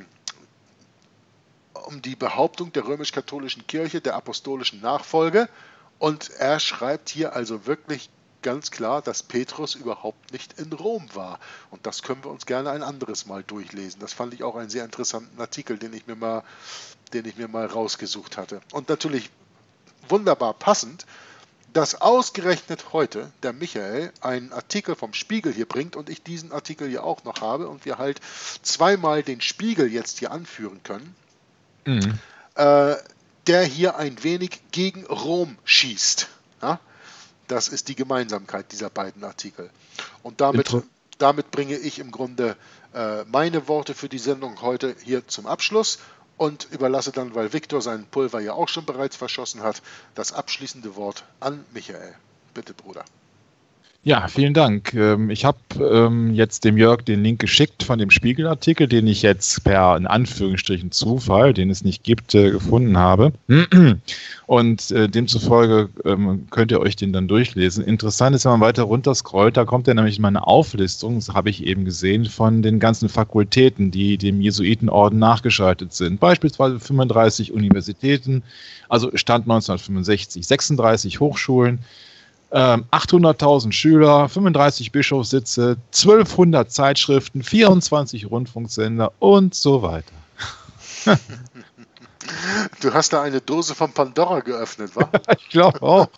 um die Behauptung der römisch-katholischen Kirche, der apostolischen Nachfolge. Und er schreibt hier also wirklich ganz klar, dass Petrus überhaupt nicht in Rom war. Und das können wir uns gerne ein anderes Mal durchlesen. Das fand ich auch einen sehr interessanten Artikel, den ich mir mal, den ich mir mal rausgesucht hatte. Und natürlich wunderbar passend, dass ausgerechnet heute der Michael einen Artikel vom Spiegel hier bringt und ich diesen Artikel hier auch noch habe und wir halt zweimal den Spiegel jetzt hier anführen können, mhm. äh, der hier ein wenig gegen Rom schießt. Ja? Das ist die Gemeinsamkeit dieser beiden Artikel. Und damit, damit bringe ich im Grunde äh, meine Worte für die Sendung heute hier zum Abschluss und überlasse dann, weil Victor sein Pulver ja auch schon bereits verschossen hat, das abschließende Wort an Michael. Bitte, Bruder. Ja, vielen Dank. Ähm, Ich habe ähm, jetzt dem Jörg den Link geschickt von dem Spiegelartikel, den ich jetzt per, in Anführungsstrichen, Zufall, den es nicht gibt, äh, gefunden habe. Und äh, demzufolge ähm, könnt ihr euch den dann durchlesen. Interessant ist, wenn man weiter runter scrollt, da kommt ja nämlich mal eine Auflistung, das habe ich eben gesehen, von den ganzen Fakultäten, die dem Jesuitenorden nachgeschaltet sind. Beispielsweise fünfunddreißig Universitäten, also Stand neunzehnhundertfünfundsechzig, sechsunddreißig Hochschulen, Ähm, achthunderttausend Schüler, fünfunddreißig Bischofssitze, zwölfhundert Zeitschriften, vierundzwanzig Rundfunksender und so weiter. Du hast da eine Dose von Pandora geöffnet, wa? Ich glaube auch.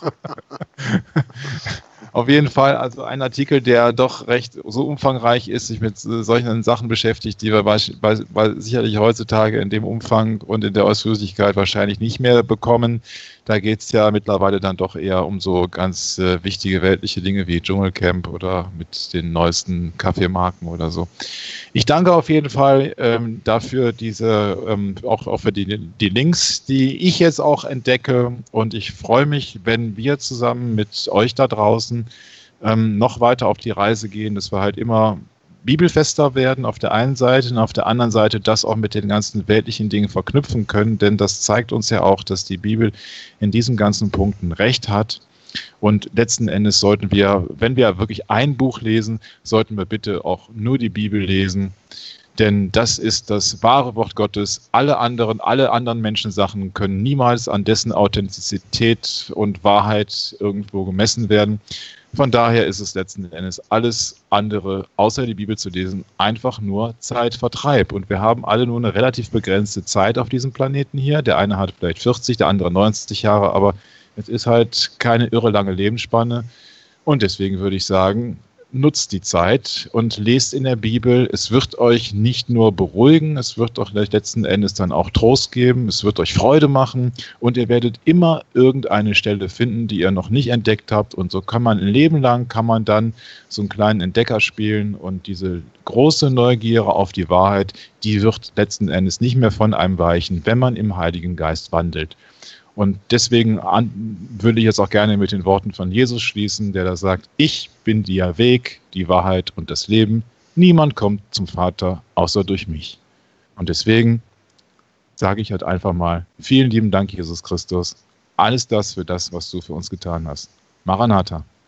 Auf jeden Fall, also ein Artikel, der doch recht so umfangreich ist, sich mit äh, solchen Sachen beschäftigt, die wir bei, bei, bei sicherlich heutzutage in dem Umfang und in der Ausführlichkeit wahrscheinlich nicht mehr bekommen. Da geht es ja mittlerweile dann doch eher um so ganz äh, wichtige weltliche Dinge wie Dschungelcamp oder mit den neuesten Kaffeemarken oder so. Ich danke auf jeden Fall ähm, dafür, diese ähm, auch, auch für die, die Links, die ich jetzt auch entdecke, und ich freue mich, wenn wir zusammen mit euch da draußen ähm, noch weiter auf die Reise gehen, dass wir halt immer bibelfester werden auf der einen Seite und auf der anderen Seite das auch mit den ganzen weltlichen Dingen verknüpfen können, denn das zeigt uns ja auch, dass die Bibel in diesen ganzen Punkten recht hat. Und letzten Endes sollten wir, wenn wir wirklich ein Buch lesen, sollten wir bitte auch nur die Bibel lesen, denn das ist das wahre Wort Gottes. Alle anderen, alle anderen Menschensachen können niemals an dessen Authentizität und Wahrheit irgendwo gemessen werden. Von daher ist es letzten Endes alles andere, außer die Bibel zu lesen, einfach nur Zeitvertreib. Und wir haben alle nur eine relativ begrenzte Zeit auf diesem Planeten hier. Der eine hat vielleicht vierzig, der andere neunzig Jahre, aber es ist halt keine irre lange Lebensspanne. Und deswegen würde ich sagen, nutzt die Zeit und lest in der Bibel. Es wird euch nicht nur beruhigen, es wird euch letzten Endes dann auch Trost geben, es wird euch Freude machen und ihr werdet immer irgendeine Stelle finden, die ihr noch nicht entdeckt habt. Und so kann man ein Leben lang, kann man dann so einen kleinen Entdecker spielen, und diese große Neugier auf die Wahrheit, die wird letzten Endes nicht mehr von einem weichen, wenn man im Heiligen Geist wandelt. Und deswegen an, würde ich jetzt auch gerne mit den Worten von Jesus schließen, der da sagt: Ich bin der Weg, die Wahrheit und das Leben. Niemand kommt zum Vater außer durch mich. Und deswegen sage ich halt einfach mal: Vielen lieben Dank, Jesus Christus. Alles das für das, was du für uns getan hast. Maranatha.